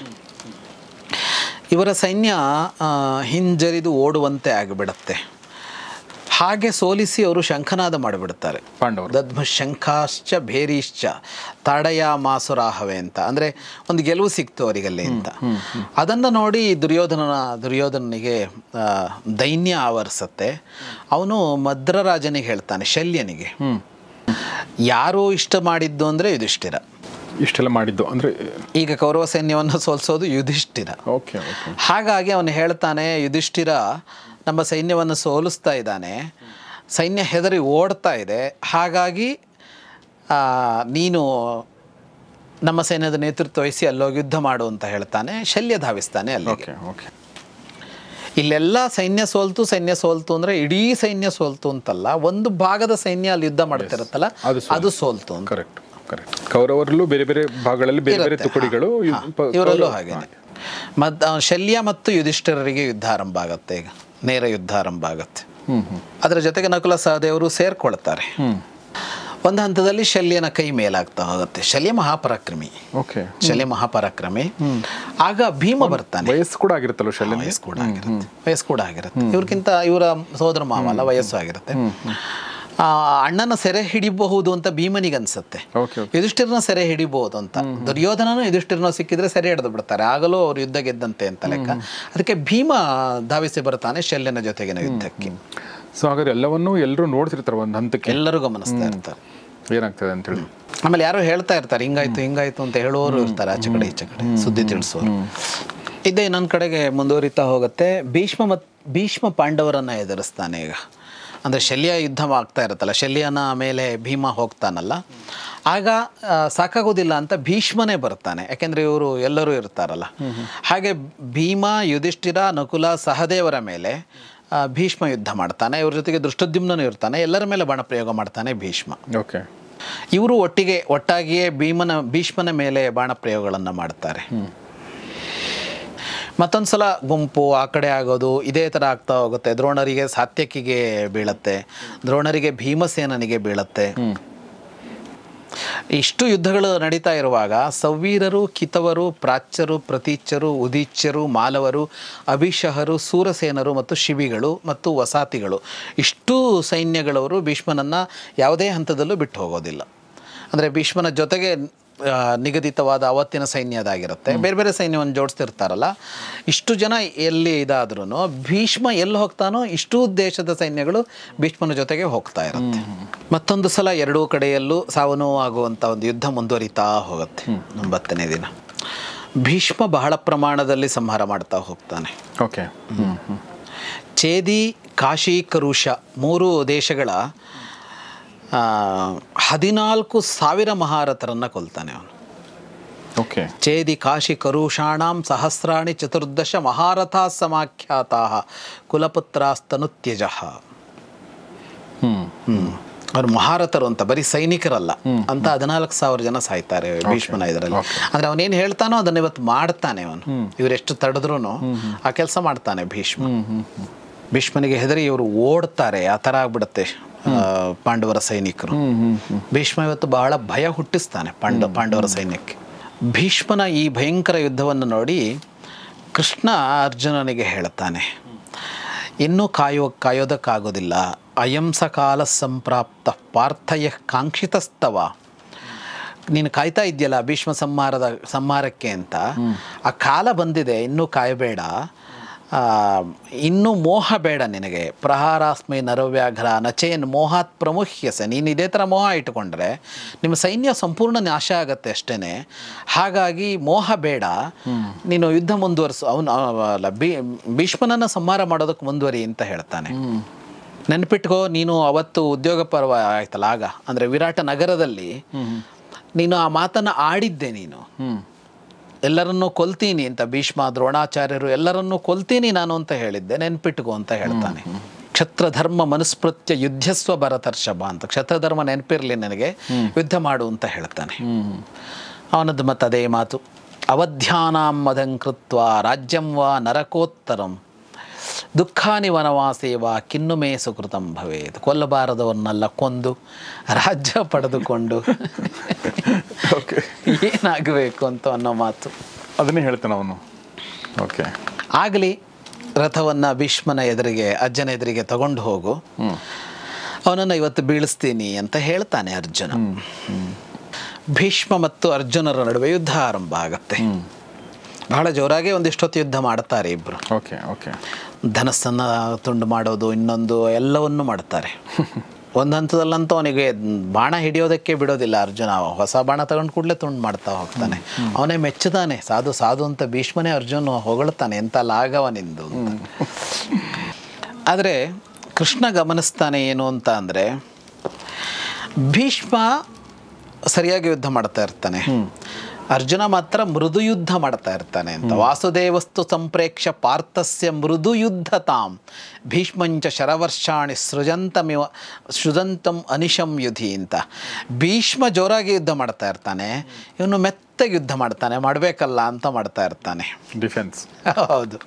ಇವರ ಸೈನ್ಯ ಆ, ಹಿಂಜರಿದು ಓಡುವಂತೆ ಆಗಿಬಿಡತ್ತೆ. ಹಾಗೆ ಸೋಲಿಸಿ ಅವರು ಶಂಖನಾದ ಮಾಡಿಬಿಡ್ತಾರೆ. ಪಾಂಡವರು ದದ್ಮ ಶಂಖಾಶ್ಚ ಭೇರೀಶ್ಚ ತಾಡಯ ಮಾಸುರಾಹವೆ ಅಂತ, ಅಂದರೆ ಒಂದು ಗೆಲುವು ಸಿಕ್ತು ಅವರಿಗಲ್ಲಿ ಅಂತ. ಅದನ್ನು ನೋಡಿ ದುರ್ಯೋಧನನ ದುರ್ಯೋಧನನಿಗೆ ಆ, ದೈನ್ಯ ಆವರಿಸತ್ತೆ. ಅವನು ಮದ್ರರಾಜನಿಗೆ ಹೇಳ್ತಾನೆ, ಶಲ್ಯನಿಗೆ, ಯಾರು ಇಷ್ಟ ಮಾಡಿದ್ದು ಅಂದರೆ ಯುಧಿಷ್ಠಿರ. ಇಷ್ಟೆಲ್ಲ ಮಾಡಿದ್ದು ಅಂದರೆ ಈಗ ಕೌರವ ಸೈನ್ಯವನ್ನು ಸೋಲಿಸೋದು ಯುಧಿಷ್ಠಿರ. Okay okay. ಹಾಗಾಗಿ ಅವನು ಹೇಳ್ತಾನೆ, ಯುಧಿಷ್ಠಿರ ನಮ್ಮ ಸೈನ್ಯವನ್ನು ಸೋಲಿಸ್ತಾ ಇದ್ದಾನೆ, ಸೈನ್ಯ ಹೆದರಿ ಓಡ್ತಾ ಇದೆ, ಹಾಗಾಗಿ ಆ, ನೀನು ನಮ್ಮ ಸೈನ್ಯದ ನೇತೃತ್ವ ವಹಿಸಿ ಅಲ್ಲೋಗಿ ಯುದ್ಧ ಮಾಡು ಅಂತ ಹೇಳ್ತಾನೆ. ಶಲ್ಯ ಧಾವಿಸ್ತಾನೆ ಅಲ್ಲಿ. Okay okay. ಇಲ್ಲೆಲ್ಲ ಸೈನ್ಯ ಸೋಲ್ತು ಸೈನ್ಯ ಸೋಲ್ತು ಅಂದರೆ ಇಡೀ ಸೈನ್ಯ ಸೋಲ್ತು ಅಂತಲ್ಲ, ಒಂದು ಭಾಗದ ಸೈನ್ಯ ಅಲ್ಲಿ ಯುದ್ಧ ಮಾಡ್ತಿರುತ್ತಲ್ಲ ಅದು ಸೋಲ್ತು ಅಂತ. Correct correct. ಕೌರವರಲ್ಲೂ ಬೇರೆ ಬೇರೆ ಭಾಗಗಳಲ್ಲಿ ಬೇರೆ ಬೇರೆ ತುಕಡಿಗಳು, ಇವರಲ್ಲೂ ಹಾಗೇನೆ. ಮತ್ ಶಲ್ಯ ಮತ್ತು ಯುಧಿಷ್ಠಿರರಿಗೆ ಯುದ್ಧ ಆರಂಭ ಆಗತ್ತೆ. ಈಗ ನೇರ ಯುದ್ಧ ಆರಂಭ ಆಗತ್ತೆ. ಅದರ ಜೊತೆಗೆ ನಕುಲ ಸಹದೇವರು ಸೇರ್ಕೊಳ್ತಾರೆ. ಒಂದು ಹಂತದಲ್ಲಿ ಶಲ್ಯನ ಕೈ ಮೇಲಾಗ್ತಾ ಹೋಗುತ್ತೆ. ಶಲ್ಯ ಮಹಾಪರಾಕ್ರಮಿ. ಓಕೆ. ಶಲ್ಯ ಮಹಾಪರಾಕ್ರಮಿ. ಆಗ ಭೀಮ ಬರ್ತಾನೆ. ವಯಸ್ಸು ಕೂಡ ಆಗಿರುತ್ತಲ್ಲ ಶಲ್ಯ? ವಯಸ್ಸು ಕೂಡ ಆಗಿರುತ್ತೆ. ವಯಸ್ಸು ಕೂಡ ಆಗಿರುತ್ತೆ. ಇವ್ರಿಗಿಂತ ಇವರ ಸೋದರ ಮಾವ ಅಲ್ಲ, ವಯಸ್ಸು ಆಗಿರುತ್ತೆ. ಅಣ್ಣನ ಸೆರೆ ಹಿಡಿಬಹುದು ಅಂತ ಭೀಮನಿಗೆ ಅನ್ಸುತ್ತೆ, ಯುಧಿಷ್ಠಿರನ ಸೆರೆ ಹಿಡಿಬಹುದು ಅಂತ. ದುರ್ಯೋಧನನು ಯುಧಿಷ್ಠಿರನ ಸಿಕ್ಕಿದ್ರೆ ಸೆರೆ ಹಿಡಿದು ಬಿಡ್ತಾರೆ, ಆಗಲೂ ಅವ್ರು ಯುದ್ಧ ಗೆದ್ದಂತೆ ಅಂತ ಲೆಕ್ಕ. ಅದಕ್ಕೆ ಭೀಮ ಧಾವಿಸಿ ಬರ್ತಾನೆ ಶಲ್ಯನ ಜೊತೆಗಿನ ಯುದ್ಧಕ್ಕೆ. ಸೊ ಹಾಗಾದ್ರೆ ಎಲ್ಲವನ್ನೂ ಎಲ್ಲರೂ ನೋಡ್ತಿರ್ತಾರೆ ಒಂದು ಹಂತಕ್ಕೆ, ಎಲ್ಲರೂ ಗಮನಿಸ್ತಾ ಇರ್ತಾರೆ ಏನಾಗ್ತದೆ ಅಂತ ಹೇಳಿ. ಆಮೇಲೆ ಯಾರೋ ಹೇಳ್ತಾ ಇರ್ತಾರೆ ಹಿಂಗಾಯ್ತು ಹಿಂಗಾಯ್ತು ಅಂತ ಹೇಳೋರು ಇರ್ತಾರೆ, ಆಚೆ ಕಡೆ ಈಚೆ ಕಡೆ ಸುದ್ದಿ ತಿಳಿಸೋರು. ಇದೇ ಇನ್ನೊಂದು ಕಡೆಗೆ ಮುಂದುವರಿತಾ ಹೋಗುತ್ತೆ. ಭೀಷ್ಮ ಮತ್ ಭೀಷ್ಮ ಪಾಂಡವರನ್ನ ಎದುರಿಸ್ತಾನೆ. ಈಗ ಅಂದರೆ ಶಲ್ಯ ಯುದ್ಧ ಆಗ್ತಾ ಇರುತ್ತಲ್ಲ, ಶಲ್ಯನ ಮೇಲೆ ಭೀಮ ಹೋಗ್ತಾನಲ್ಲ, ಆಗ ಸಾಕಾಗೋದಿಲ್ಲ ಅಂತ ಭೀಷ್ಮನೇ ಬರ್ತಾನೆ. ಯಾಕೆಂದರೆ ಇವರು ಎಲ್ಲರೂ ಇರ್ತಾರಲ್ಲ. ಹಾಗೆ ಭೀಮ, ಯುಧಿಷ್ಠಿರ, ನಕುಲ, ಸಹದೇವರ ಮೇಲೆ ಭೀಷ್ಮ ಯುದ್ಧ ಮಾಡ್ತಾನೆ. ಇವ್ರ ಜೊತೆಗೆ ದೃಷ್ಟದ್ಯುಮ್ನೂ ಇರ್ತಾನೆ. ಎಲ್ಲರ ಮೇಲೆ ಬಾಣ ಪ್ರಯೋಗ ಮಾಡ್ತಾನೆ ಭೀಷ್ಮ. ಓಕೆ. ಇವರು ಒಟ್ಟಿಗೆ ಒಟ್ಟಾಗಿಯೇ ಭೀಮನ ಭೀಷ್ಮನ ಮೇಲೆ ಬಾಣ ಪ್ರಯೋಗಗಳನ್ನು ಮಾಡ್ತಾರೆ. ಮತ್ತೊಂದು ಸಲ ಗುಂಪು ಆ ಕಡೆ ಆಗೋದು ಇದೇ ಥರ ಆಗ್ತಾ ಹೋಗುತ್ತೆ. ದ್ರೋಣರಿಗೆ ಸಾತ್ಯಕಿಗೆ ಬೀಳತ್ತೆ, ದ್ರೋಣರಿಗೆ ಭೀಮಸೇನನಿಗೆ ಬೀಳತ್ತೆ. ಇಷ್ಟು ಯುದ್ಧಗಳು ನಡೀತಾ ಇರುವಾಗ ಸವ್ವೀರರು, ಕಿತವರು, ಪ್ರಾಚ್ಯರು, ಪ್ರತೀಚ್ಯರು, ಉದೀಚ್ಯರು, ಮಾಲವರು, ಅಭಿಷಹರು, ಸೂರಸೇನರು ಮತ್ತು ಶಿಬಿಗಳು ಮತ್ತು ವಸಾತಿಗಳು, ಇಷ್ಟೂ ಸೈನ್ಯಗಳವರು ಭೀಷ್ಮನನ್ನು ಯಾವುದೇ ಹಂತದಲ್ಲೂ ಬಿಟ್ಟು ಹೋಗೋದಿಲ್ಲ. ಅಂದರೆ ಭೀಷ್ಮನ ಜೊತೆಗೆ ನಿಗದಿತವಾದ ಅವತ್ತಿನ ಸೈನ್ಯ ಅದಾಗಿರುತ್ತೆ. ಬೇರೆ ಬೇರೆ ಸೈನ್ಯವನ್ನು ಜೋಡಿಸ್ತಿರ್ತಾರಲ್ಲ. ಇಷ್ಟು ಜನ ಎಲ್ಲಿ ಇದಾದ್ರೂ ಭೀಷ್ಮ ಎಲ್ಲಿ ಹೋಗ್ತಾನೋ ಇಷ್ಟೂ ದೇಶದ ಸೈನ್ಯಗಳು ಭೀಷ್ಮನ ಜೊತೆಗೆ ಹೋಗ್ತಾ ಇರುತ್ತೆ. ಮತ್ತೊಂದು ಸಲ ಎರಡೂ ಕಡೆಯಲ್ಲೂ ಸಾವು ನೋವು ಆಗುವಂಥ ಒಂದು ಯುದ್ಧ ಮುಂದುವರಿತಾ ಹೋಗುತ್ತೆ. ಒಂಬತ್ತನೇ ದಿನ ಭೀಷ್ಮ ಬಹಳ ಪ್ರಮಾಣದಲ್ಲಿ ಸಂಹಾರ ಮಾಡ್ತಾ ಹೋಗ್ತಾನೆ. ಓಕೆ. ಚೇದಿ, ಕಾಶಿ, ಕರುಷ ಮೂರು ದೇಶಗಳ ಹದಿನಾಲ್ಕು ಸಾವಿರ ಮಹಾರಥರನ್ನು ಕೊಲ್ತಾನೆ ಅವನು. ಓಕೆ. ಚೇದಿ ಕಾಶಿ ಕರುಷಾಣಾಂ ಸಹಸ್ರಾಣಿ ಚತುರ್ದಶ ಮಹಾರಥಾ ಸಮಾಖ್ಯಾತಾ ಕುಲಪುತ್ರಾಸ್ತನುತ್ಯಜ. ಅವ್ರು ಮಹಾರಥರು ಅಂತ, ಬರೀ ಸೈನಿಕರಲ್ಲ ಅಂತ ಹದಿನಾಲ್ಕು ಸಾವಿರ ಜನ ಸಾಯ್ತಾರೆ ಭೀಷ್ಮನ ಇದರಲ್ಲಿ. ಅಂದ್ರೆ ಅವನೇನು ಹೇಳ್ತಾನೋ ಅದನ್ನ ಇವತ್ತು ಮಾಡ್ತಾನೆ ಅವನು. ಇವರೆಷ್ಟು ತಡೆದ್ರೂ ಆ ಕೆಲಸ ಮಾಡ್ತಾನೆ ಭೀಷ್ಮ. ಭೀಷ್ಮನಿಗೆ ಹೆದರಿ ಇವರು ಓಡ್ತಾರೆ, ಆ ಥರ ಆಗ್ಬಿಡುತ್ತೆ ಪಾಂಡವರ ಸೈನಿಕರು. ಭೀಷ್ಮ ಇವತ್ತು ಬಹಳ ಭಯ ಹುಟ್ಟಿಸ್ತಾನೆ ಪಾಂಡ ಪಾಂಡವರ ಸೈನ್ಯಕ್ಕೆ. ಭೀಷ್ಮನ ಈ ಭಯಂಕರ ಯುದ್ಧವನ್ನು ನೋಡಿ ಕೃಷ್ಣ ಅರ್ಜುನನಿಗೆ ಹೇಳ್ತಾನೆ, ಇನ್ನೂ ಕಾಯೋ ಕಾಯೋದಕ್ಕಾಗೋದಿಲ್ಲ. ಅಯಂಸ ಕಾಲ ಸಂಪ್ರಾಪ್ತ ಪಾರ್ಥಯ ಕಾಂಕ್ಷಿತಸ್ತವ. ನೀನು ಕಾಯ್ತಾ ಇದೆಯಲ್ಲ ಭೀಷ್ಮ ಸಂಹಾರದ ಸಂಹಾರಕ್ಕೆ ಅಂತ, ಆ ಕಾಲ ಬಂದಿದೆ, ಇನ್ನೂ ಕಾಯಬೇಡ, ಇನ್ನೂ ಮೋಹ ಬೇಡ ನಿನಗೆ. ಪ್ರಹಾರಾಸ್ಮೈ ನರವ್ಯಾಘ್ರ ನಚೇನ್ ಮೋಹಾತ್ ಪ್ರಮುಹ್ಯಸೆ. ನೀನು ಇದೇ ಥರ ಮೋಹ ಇಟ್ಟುಕೊಂಡ್ರೆ ನಿಮ್ಮ ಸೈನ್ಯ ಸಂಪೂರ್ಣ ನಾಶ ಆಗತ್ತೆ ಅಷ್ಟೇ. ಹಾಗಾಗಿ ಮೋಹ ಬೇಡ, ನೀನು ಯುದ್ಧ ಮುಂದುವರಿಸು. ಅವನು ಅಲ್ಲ ಭೀ ಭೀಷ್ಮನನ್ನು ಸಂಹಾರ ಮಾಡೋದಕ್ಕೆ ಮುಂದುವರಿ ಅಂತ ಹೇಳ್ತಾನೆ. ನೆನಪಿಟ್ಕೋ, ನೀನು ಅವತ್ತು ಉದ್ಯೋಗ ಪರ್ವ ಆಯ್ತಲ್ಲ, ಆಗ ಅಂದರೆ ವಿರಾಟ ನಗರದಲ್ಲಿ ನೀನು ಆ ಮಾತನ್ನು ಆಡಿದ್ದೆ. ನೀನು ಎಲ್ಲರನ್ನೂ ಕೊಲ್ತೀನಿ ಅಂತ, ಭೀಷ್ಮ ದ್ರೋಣಾಚಾರ್ಯರು ಎಲ್ಲರನ್ನೂ ಕೊಲ್ತೀನಿ ನಾನು ಅಂತ ಹೇಳಿದ್ದೆ, ನೆನ್ಪಿಟ್ಕೋ ಅಂತ ಹೇಳ್ತಾನೆ. ಕ್ಷತ್ರಧರ್ಮ ಮನುಸ್ಮೃತ್ಯ ಯುದ್ಧಸ್ವ ಭರತರ್ಷಭ ಅಂತ, ಕ್ಷತ್ರಧರ್ಮ ನೆನಪಿರಲಿ ನನಗೆ, ಯುದ್ಧ ಮಾಡು ಅಂತ ಹೇಳ್ತಾನೆ. ಅವನದ್ದು ಮತ್ತೆ ಅದೇ ಮಾತು, ಅವಧ್ಯಾನಾಂ ಮದಂಕೃತ್ವ ರಾಜ್ಯಂ ವಾ ನರಕೋತ್ತರಂ ದುಃಖಾನಿ ವನವಾಸೇವ ಕಿನ್ನು ಮೇ ಸುಕೃತಂ ಭವೇತ್. ಕೊಲ್ಲಬಾರದವನ್ನೆಲ್ಲ ಕೊಂದು ರಾಜ್ಯ ಪಡೆದುಕೊಂಡು ಏನಾಗಬೇಕು ಅಂತ ಅನ್ನೋ ಮಾತು ಅದನ್ನೇ ಹೇಳ್ತಾನೆ ಅವನು. ಓಕೆ, ಆಗಲಿ ರಥವನ್ನು ಭೀಷ್ಮನ ಎದುರಿಗೆ, ಅಜ್ಜನ ಎದುರಿಗೆ ತಗೊಂಡು ಹೋಗು, ಅವನನ್ನು ಇವತ್ತು ಬೀಳಿಸ್ತೀನಿ ಅಂತ ಹೇಳ್ತಾನೆ ಅರ್ಜುನ. ಭೀಷ್ಮ ಮತ್ತು ಅರ್ಜುನರ ನಡುವೆ ಯುದ್ಧ ಆರಂಭ ಆಗತ್ತೆ. ಬಹಳ ಜೋರಾಗಿ ಒಂದಿಷ್ಟೊತ್ತು ಯುದ್ಧ ಮಾಡ್ತಾರೆ ಇಬ್ಬರು. ಓಕೆ ಓಕೆ ಧನಸ್ಸನ್ನು ತುಂಡು ಮಾಡೋದು, ಇನ್ನೊಂದು ಎಲ್ಲವನ್ನೂ ಮಾಡ್ತಾರೆ. ಒಂದು ಹಂತದಲ್ಲಂತೂ ಅವನಿಗೆ ಬಾಣ ಹಿಡಿಯೋದಕ್ಕೆ ಬಿಡೋದಿಲ್ಲ ಅರ್ಜುನ. ಹೊಸ ಬಾಣ ತಗೊಂಡು ಕೂಡಲೇ ತುಂಡು ಮಾಡ್ತಾ ಹೋಗ್ತಾನೆ. ಅವನೇ ಮೆಚ್ಚುತ್ತಾನೆ, ಸಾಧು ಸಾಧು ಅಂತ ಭೀಷ್ಮನೇ ಅರ್ಜುನ ಹೊಗಳ್ತಾನೆ, ಎಂಥ ಲಾಘವನಿಂದು ಅಂತ. ಆದರೆ ಕೃಷ್ಣ ಗಮನಿಸ್ತಾನೆ ಏನು ಅಂತ ಅಂದರೆ, ಭೀಷ್ಮ ಸರಿಯಾಗಿ ಯುದ್ಧ ಮಾಡ್ತಾ ಇರ್ತಾನೆ, ಅರ್ಜುನ ಮಾತ್ರ ಮೃದು ಯುದ್ಧ ಮಾಡ್ತಾ ಇರ್ತಾನೆ ಅಂತ. ವಾಸುದೇವಸ್ತು ಸಂಪ್ರೇಕ್ಷ ಪಾರ್ಥಸ್ಯ ಮೃದು ಯುದ್ಧ ತಾಂ ಭೀಷ್ಮಂಚ ಶರವರ್ಷಾಣಿ ಸೃಜಂತಮಿವ ಸೃಜಂತಂ ಅನಿಶಂ ಯುಧಿ ಅಂತ. ಭೀಷ್ಮ ಜೋರಾಗಿ ಯುದ್ಧ ಮಾಡ್ತಾ ಇರ್ತಾನೆ, ಇವನು ಮೆತ್ತಗೆ ಯುದ್ಧ ಮಾಡ್ತಾನೆ, ಮಾಡಬೇಕಲ್ಲ ಅಂತ ಮಾಡ್ತಾ ಇರ್ತಾನೆ, ಡಿಫೆನ್ಸ್. ಹೌದು.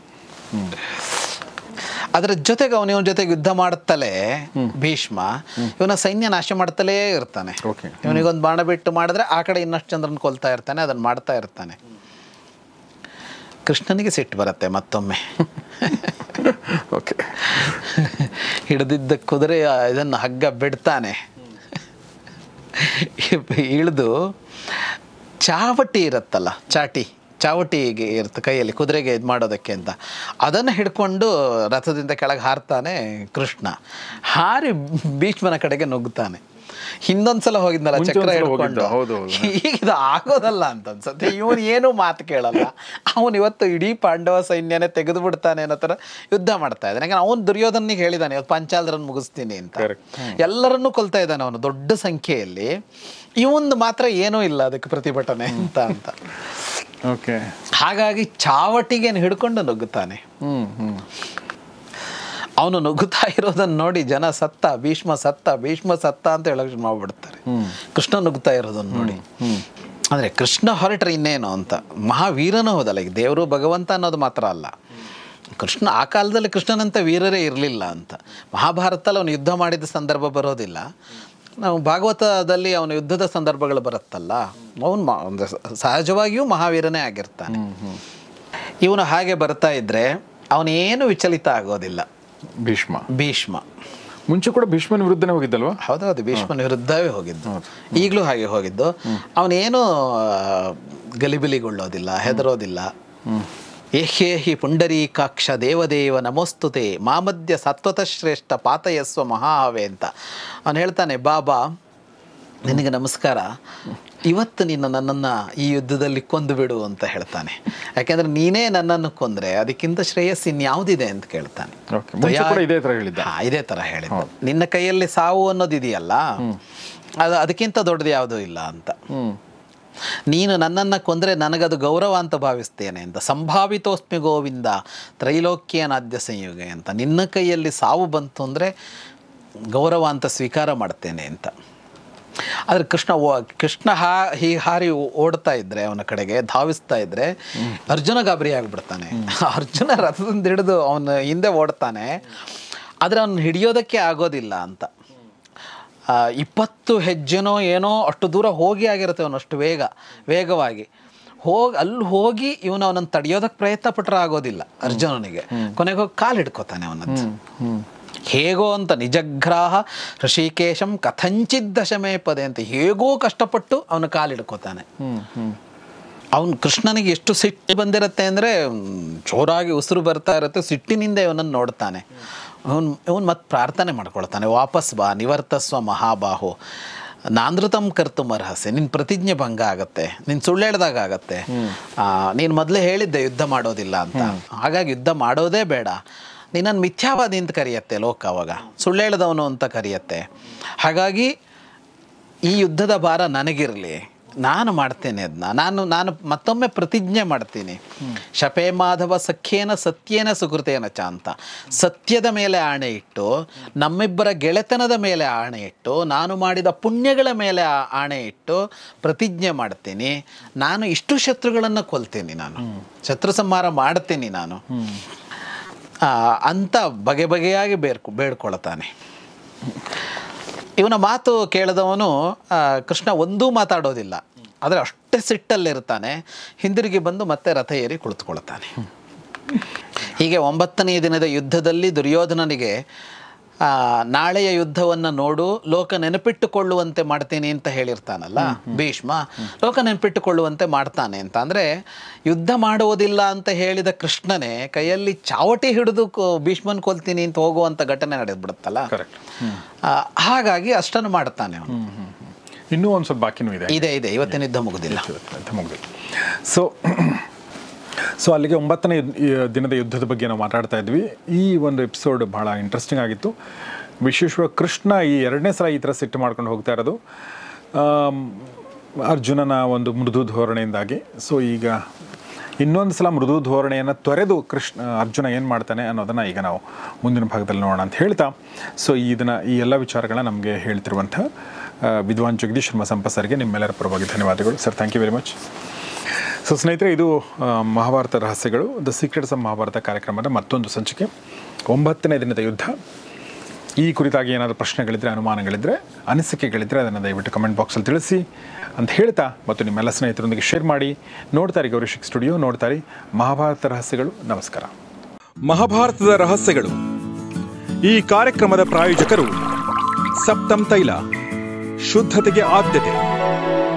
ಅದರ ಜೊತೆಗೆ ಅವನ ಇವನ ಜೊತೆಗೆ ಯುದ್ಧ ಮಾಡುತ್ತಲೇ ಭೀಷ್ಮ ಇವನ ಸೈನ್ಯ ನಾಶ ಮಾಡ್ತಲೇ ಇರ್ತಾನೆ. ಇವನಿಗೊಂದು ಬಾಣ ಬಿಟ್ಟು ಮಾಡಿದ್ರೆ ಆ ಕಡೆ ಇನ್ನಷ್ಟು ಚಂದ್ರನ ಕೊಲ್ತಾ ಇರ್ತಾನೆ, ಅದನ್ನು ಮಾಡ್ತಾ ಇರ್ತಾನೆ. ಕೃಷ್ಣನಿಗೆ ಸಿಟ್ಟು ಬರುತ್ತೆ ಮತ್ತೊಮ್ಮೆ. ಓಕೆ, ಹಿಡಿದಿದ್ದ ಕುದುರೆ ಇದನ್ನು ಹಗ್ಗ ಬಿಡ್ತಾನೆ, ಇಳಿದು ಚಾವಟಿ ಇರುತ್ತಲ್ಲ, ಚಾಟಿ ಚಾವಟಿಗೆ ಇರುತ್ತೆ ಕೈಯಲ್ಲಿ ಕುದುರೆಗೆ ಇದು ಮಾಡೋದಕ್ಕೆ ಅಂತ, ಅದನ್ನು ಹಿಡ್ಕೊಂಡು ರಥದಿಂದ ಕೆಳಗೆ ಹಾರ್ತಾನೆ ಕೃಷ್ಣ. ಹಾರಿ ಭೀಷ್ಮನ ಕಡೆಗೆ ನುಗ್ಗುತ್ತಾನೆ. ಹಿಂದೊಂದು ಸಲ ಹೋಗಿದ್ನಲ್ಲ ಚಕ್ರ ಹಿಡ್ಕೊಂಡು, ಈಗ ಇದು ಆಗೋದಲ್ಲ ಅಂತ ಅನ್ಸುತ್ತೆ. ಇವನು ಏನೂ ಮಾತು ಕೇಳಲ್ಲ, ಅವನು ಇವತ್ತು ಇಡೀ ಪಾಂಡವ ಸೈನ್ಯನೇ ತೆಗೆದು ಬಿಡ್ತಾನೆ ಅನ್ನೋ ಥರ ಯುದ್ಧ ಮಾಡ್ತಾ ಇದ್ದಾನೆ. ಯಾಕಂದ್ರೆ ಅವನು ದುರ್ಯೋಧನಿಗೆ ಹೇಳಿದ್ದಾನೆ ಇವತ್ತು ಪಾಂಚಾಲರನ್ನು ಮುಗಿಸ್ತೀನಿ ಅಂತ. ಎಲ್ಲರನ್ನೂ ಕೊಲ್ತಾ ಇದ್ದಾನೆ ಅವನು ದೊಡ್ಡ ಸಂಖ್ಯೆಯಲ್ಲಿ. ಇವೊಂದು ಮಾತ್ರ ಏನೂ ಇಲ್ಲ ಅದಕ್ಕೆ ಪ್ರತಿಭಟನೆ ಅಂತ ಅಂತ ಓಕೆ. ಹಾಗಾಗಿ ಚಾವಟಿಗೆ ಹಿಡ್ಕೊಂಡು ನುಗ್ಗುತ್ತಾನೆ. ಅವನು ನುಗ್ಗುತ್ತಾ ಇರೋದನ್ನು ನೋಡಿ ಜನ ಸತ್ತ ಭೀಷ್ಮ ಸತ್ತ ಭೀಷ್ಮ ಸತ್ತ ಅಂತ ಹೇಳಕ್ ಮಾಡ್ಬಿಡ್ತಾರೆ. ಕೃಷ್ಣ ನುಗ್ಗುತ್ತಾ ಇರೋದನ್ನು ನೋಡಿ. ಅಂದರೆ ಕೃಷ್ಣ ಹೊರಟ್ರೆ ಇನ್ನೇನು ಅಂತ. ಮಹಾವೀರನೂ ಹೋದಲ್ಲ, ಈಗ ದೇವರು ಭಗವಂತ ಅನ್ನೋದು ಮಾತ್ರ ಅಲ್ಲ, ಕೃಷ್ಣ ಆ ಕಾಲದಲ್ಲಿ ಕೃಷ್ಣನಂತ ವೀರರೇ ಇರಲಿಲ್ಲ ಅಂತ. ಮಹಾಭಾರತದಲ್ಲಿ ಅವನು ಯುದ್ಧ ಮಾಡಿದ ಸಂದರ್ಭ ಬರೋದಿಲ್ಲ, ನಾವು ಭಾಗವತದಲ್ಲಿ ಅವನ ಯುದ್ಧದ ಸಂದರ್ಭಗಳು ಬರುತ್ತಲ್ಲ, ಅವನು ಒಂದು ಸಹಜವಾಗಿಯೂ ಮಹಾವೀರನೇ ಆಗಿರ್ತಾನೆ. ಇವನು ಹಾಗೆ ಬರ್ತಾ ಇದ್ರೆ ಅವನೇನು ವಿಚಲಿತ ಆಗೋದಿಲ್ಲ ಭೀಷ್ಮ. ಭೀಷ್ಮ ಮುಂಚೆ ಕೂಡ ಭೀಷ್ಮನ ವಿರುದ್ಧನೇ ಹೋಗಿದ್ದಲ್ವಾ? ಹೌದೌದು, ಭೀಷ್ಮನ ವಿರುದ್ಧವೇ ಹೋಗಿದ್ದು, ಈಗಲೂ ಹಾಗೆ ಹೋಗಿದ್ದು. ಅವನೇನು ಗಲಿಬಿಲಿಗೊಳ್ಳೋದಿಲ್ಲ, ಹೆದರೋದಿಲ್ಲ. ಏಹ್ಯೇಹಿ ಪುಂಡರೀಕಾಕ್ಷ ದೇವದೇವ ನಮೋಸ್ತುತೆ ಮಾಮಧ್ಯ ಸತ್ವತ ಶ್ರೇಷ್ಠ ಪಾತಯಸ್ವ ಮಹಾಹವೆ ಅಂತ ಅವನು ಹೇಳ್ತಾನೆ. ಬಾಬಾ ನಿನಗೆ ನಮಸ್ಕಾರ, ಇವತ್ತು ನೀನು ನನ್ನನ್ನು ಈ ಯುದ್ಧದಲ್ಲಿ ಕೊಂದು ಬಿಡು ಅಂತ ಹೇಳ್ತಾನೆ. ಯಾಕೆಂದರೆ ನೀನೇ ನನ್ನನ್ನು ಕೊಂದರೆ ಅದಕ್ಕಿಂತ ಶ್ರೇಯಸ್ಸು ಇನ್ಯಾವುದಿದೆ ಅಂತ ಕೇಳ್ತಾನೆ. ಇದೇ ಥರ ಹೇಳಿದ್ದ. ಹಾಂ, ಇದೇ ಥರ ಹೇಳಿದ್ದ. ನಿನ್ನ ಕೈಯಲ್ಲಿ ಸಾವು ಅನ್ನೋದು ಇದೆಯಲ್ಲ, ಅದು ಅದಕ್ಕಿಂತ ದೊಡ್ಡದು ಯಾವುದೂ ಇಲ್ಲ ಅಂತ. ನೀನು ನನ್ನನ್ನು ಕೊಂದರೆ ನನಗದು ಗೌರವ ಅಂತ ಭಾವಿಸ್ತೇನೆ ಅಂತ. ಸಂಭಾವಿತೋಸ್ಮಿ ಗೋವಿಂದ ತ್ರೈಲೋಕ್ಯನಾದ್ಯ ಸಂಯುಗೆ ಅಂತ. ನಿನ್ನ ಕೈಯಲ್ಲಿ ಸಾವು ಬಂತು ಅಂದರೆ ಗೌರವ ಅಂತ ಸ್ವೀಕಾರ ಮಾಡ್ತೇನೆ ಅಂತ. ಆದರೆ ಕೃಷ್ಣ ಓ ಕೃಷ್ಣ ಹಾ ಹೀ ಹಾರಿ ಓಡ್ತಾ ಇದ್ದರೆ ಅವನ ಕಡೆಗೆ ಧಾವಿಸ್ತಾ ಇದ್ದರೆ ಅರ್ಜುನ ಗಾಬರಿ ಆಗಿಬಿಡ್ತಾನೆ. ಅರ್ಜುನ ರಥದಿಂದ ಹಿಡಿದು ಅವನ ಹಿಂದೆ ಓಡ್ತಾನೆ, ಆದರೆ ಅವನು ಹಿಡಿಯೋದಕ್ಕೆ ಆಗೋದಿಲ್ಲ ಅಂತ. ಇಪ್ಪತ್ತು ಹೆಜ್ಜೆನೋ ಏನೋ ಅಷ್ಟು ದೂರ ಹೋಗಿ ಆಗಿರುತ್ತೆ ಅವನು, ಅಷ್ಟು ವೇಗ ವೇಗವಾಗಿ ಹೋಗಿ ಅಲ್ಲಿ ಹೋಗಿ ಇವನು ಅವನನ್ನು ತಡೆಯೋದಕ್ಕೆ ಪ್ರಯತ್ನ ಪಟ್ಟರೆ ಆಗೋದಿಲ್ಲ ಅರ್ಜುನನಿಗೆ. ಕೊನೆಗೆ ಹೋಗಿ ಕಾಲು ಹಿಡ್ಕೋತಾನೆ ಅವನದ್ದು. ಹೇಗೋ ಅಂತ ನಿಜಗ್ರಾಹ ಋಷಿಕೇಶಂ ಕಥಂಚಿತ್ ದಶಮೇ ಪದೇ ಅಂತ ಹೇಗೋ ಕಷ್ಟಪಟ್ಟು ಅವನು ಕಾಲು ಹಿಡ್ಕೋತಾನೆ. ಅವನು ಕೃಷ್ಣನಿಗೆ ಎಷ್ಟು ಸಿಟ್ಟು ಬಂದಿರುತ್ತೆ ಅಂದರೆ ಜೋರಾಗಿ ಉಸಿರು ಬರ್ತಾ ಇರುತ್ತೆ, ಸಿಟ್ಟಿನಿಂದ ಇವನನ್ನು ನೋಡ್ತಾನೆ. ಅವನು ಇವನು ಮತ್ತೆ ಪ್ರಾರ್ಥನೆ ಮಾಡ್ಕೊಳ್ತಾನೆ, ವಾಪಸ್ ಬಾ ನಿವರ್ತಸ್ವ ಮಹಾಬಾಹು ನಾನೃತಂ ಕರ್ತು ಅರ್ಹಸೆ, ನಿನ್ನ ಪ್ರತಿಜ್ಞೆ ಭಂಗ ಆಗತ್ತೆ, ನಿನ್ನ ಸುಳ್ಳು ಹೇಳ್ದಾಗ ಆಗತ್ತೆ, ನೀನು ಮೊದಲೇ ಹೇಳಿದ್ದೆ ಯುದ್ಧ ಮಾಡೋದಿಲ್ಲ ಅಂತ, ಹಾಗಾಗಿ ಯುದ್ಧ ಮಾಡೋದೇ ಬೇಡ, ನಿನ್ನನ್ನು ಮಿಥ್ಯಾವಾದಿ ಅಂತ ಕರೆಯುತ್ತೆ ಲೋಕ, ಅವಾಗ ಸುಳ್ಳು ಹೇಳ್ದವನು ಅಂತ ಕರೆಯುತ್ತೆ. ಹಾಗಾಗಿ ಈ ಯುದ್ಧದ ಭಾರ ನನಗಿರಲಿ, ನಾನು ಮಾಡ್ತೇನೆ ಅದನ್ನ, ನಾನು ನಾನು ಮತ್ತೊಮ್ಮೆ ಪ್ರತಿಜ್ಞೆ ಮಾಡ್ತೀನಿ. ಶಪೇ ಮಾಧವ ಸಖ್ಯೇನ ಸತ್ಯೇನ ಸುಕೃತೇನ ಚ ಅಂತ ಸತ್ಯದ ಮೇಲೆ ಆಣೆ ಇಟ್ಟು, ನಮ್ಮಿಬ್ಬರ ಗೆಳೆತನದ ಮೇಲೆ ಆಣೆ ಇಟ್ಟು, ನಾನು ಮಾಡಿದ ಪುಣ್ಯಗಳ ಮೇಲೆ ಆಣೆ ಇಟ್ಟು ಪ್ರತಿಜ್ಞೆ ಮಾಡ್ತೀನಿ, ನಾನು ಇಷ್ಟು ಶತ್ರುಗಳನ್ನು ಕೊಲ್ತೀನಿ, ನಾನು ಶತ್ರು ಸಂಹಾರ ಮಾಡ್ತೀನಿ ನಾನು ಅಂತ ಬಗೆ ಬಗೆಯಾಗಿ ಬೇಡ್ಕೊ ಬೇಡ್ಕೊಳ್ತಾನೆ. ಇವನ ಮಾತು ಕೇಳಿದವನು ಕೃಷ್ಣ ಒಂದೂ ಮಾತಾಡೋದಿಲ್ಲ, ಆದರೆ ಅಷ್ಟೇ ಸಿಟ್ಟಲ್ಲಿರ್ತಾನೆ. ಹಿಂದಿರುಗಿ ಬಂದು ಮತ್ತೆ ರಥ ಏರಿ ಕುಳಿತುಕೊಳ್ತಾನೆ. ಹೀಗೆ ಒಂಬತ್ತನೆಯ ದಿನದ ಯುದ್ಧದಲ್ಲಿ ದುರ್ಯೋಧನನಿಗೆ ನಾಳೆಯ ಯುದ್ಧವನ್ನು ನೋಡು, ಲೋಕ ನೆನಪಿಟ್ಟುಕೊಳ್ಳುವಂತೆ ಮಾಡ್ತೀನಿ ಅಂತ ಹೇಳಿರ್ತಾನಲ್ಲ ಭೀಷ್ಮ, ಲೋಕ ನೆನಪಿಟ್ಟುಕೊಳ್ಳುವಂತೆ ಮಾಡ್ತಾನೆ ಅಂತ. ಅಂದರೆ ಯುದ್ಧ ಮಾಡುವುದಿಲ್ಲ ಅಂತ ಹೇಳಿದ ಕೃಷ್ಣನೇ ಕೈಯಲ್ಲಿ ಚಾವಟಿ ಹಿಡಿದು ಭೀಷ್ಮನ್ ಕೊಲ್ತೀನಿ ಅಂತ ಹೋಗುವಂಥ ಘಟನೆ ನಡೆದ್ಬಿಡುತ್ತಲ್ಲ. ಹಾಗಾಗಿ ಅಷ್ಟನ್ನು ಮಾಡ್ತಾನೆ ಅವನು. ಇನ್ನೂ ಒಂದು ಸ್ವಲ್ಪ ಬಾಕಿನೂ ಇದೆ ಇದೆ ಇದೆ ಇವತ್ತಿನ ಯುದ್ಧ ಮುಗಿದಿಲ್ಲ ಮುಗಿದಿಲ್ಲ ಸೊ ಸೊ ಅಲ್ಲಿಗೆ ಒಂಬತ್ತನೇ ದಿನದ ಯುದ್ಧದ ಬಗ್ಗೆ ನಾವು ಮಾತಾಡ್ತಾ ಇದ್ವಿ. ಈ ಒಂದು ಎಪಿಸೋಡ್ ಭಾಳ ಇಂಟ್ರೆಸ್ಟಿಂಗ್ ಆಗಿತ್ತು. ವಿಶೇಷವಾಗಿ ಕೃಷ್ಣ ಈ ಎರಡನೇ ಸಲ ಈ ಥರ ಸಿಟ್ಟು ಮಾಡ್ಕೊಂಡು ಹೋಗ್ತಾ ಇರೋದು ಅರ್ಜುನನ ಒಂದು ಮೃದು ಧೋರಣೆಯಿಂದಾಗಿ. ಸೊ ಈಗ ಇನ್ನೊಂದು ಸಲ ಮೃದು ಧೋರಣೆಯನ್ನು ತೊರೆದು ಕೃಷ್ಣ ಅರ್ಜುನ ಏನು ಮಾಡ್ತಾನೆ ಅನ್ನೋದನ್ನು ಈಗ ನಾವು ಮುಂದಿನ ಭಾಗದಲ್ಲಿ ನೋಡೋಣ ಅಂತ ಹೇಳ್ತಾ, ಸೊ ಇದನ್ನು ಈ ಎಲ್ಲ ವಿಚಾರಗಳನ್ನ ನಮಗೆ ಹೇಳ್ತಿರುವಂಥ ವಿದ್ವಾನ್ ಜಗದೀಶ್ ಶರ್ಮಾ ಸಂಪತ್ ಸರ್ಗೆ ನಿಮ್ಮೆಲ್ಲರ ಪರವಾಗಿ ಧನ್ಯವಾದಗಳು sir. Thank you very much. So ಸ್ನೇಹಿತರೆ, ಇದು ಮಹಾಭಾರತ ರಹಸ್ಯಗಳು ದ ಸೀಕ್ರೆಟ್ಸ್ ಆಫ್ ಮಹಾಭಾರತ ಕಾರ್ಯಕ್ರಮದ ಮತ್ತೊಂದು ಸಂಚಿಕೆ, ಒಂಬತ್ತನೇ ದಿನದ ಯುದ್ಧ. ಈ ಕುರಿತಾಗಿ ಏನಾದರೂ ಪ್ರಶ್ನೆಗಳಿದ್ದರೆ, ಅನುಮಾನಗಳಿದ್ದರೆ, ಅನಿಸಿಕೆಗಳಿದ್ದರೆ ಅದನ್ನು ದಯವಿಟ್ಟು ಕಮೆಂಟ್ ಬಾಕ್ಸಲ್ಲಿ ತಿಳಿಸಿ ಅಂತ ಹೇಳ್ತಾ, ಮತ್ತು ನಿಮ್ಮೆಲ್ಲ ಸ್ನೇಹಿತರೊಂದಿಗೆ ಶೇರ್ ಮಾಡಿ. ನೋಡ್ತಾರೆ ಗೌರಿಶಿಕ್ ಸ್ಟುಡಿಯೋ, ನೋಡ್ತಾರೆ ಮಹಾಭಾರತ ರಹಸ್ಯಗಳು. ನಮಸ್ಕಾರ. ಮಹಾಭಾರತದ ರಹಸ್ಯಗಳು ಈ ಕಾರ್ಯಕ್ರಮದ ಪ್ರಾಯೋಜಕರು ಸಪ್ತಮ್ ತೈಲ, ಶುದ್ಧತೆಗೆ ಆದ್ಯತೆ.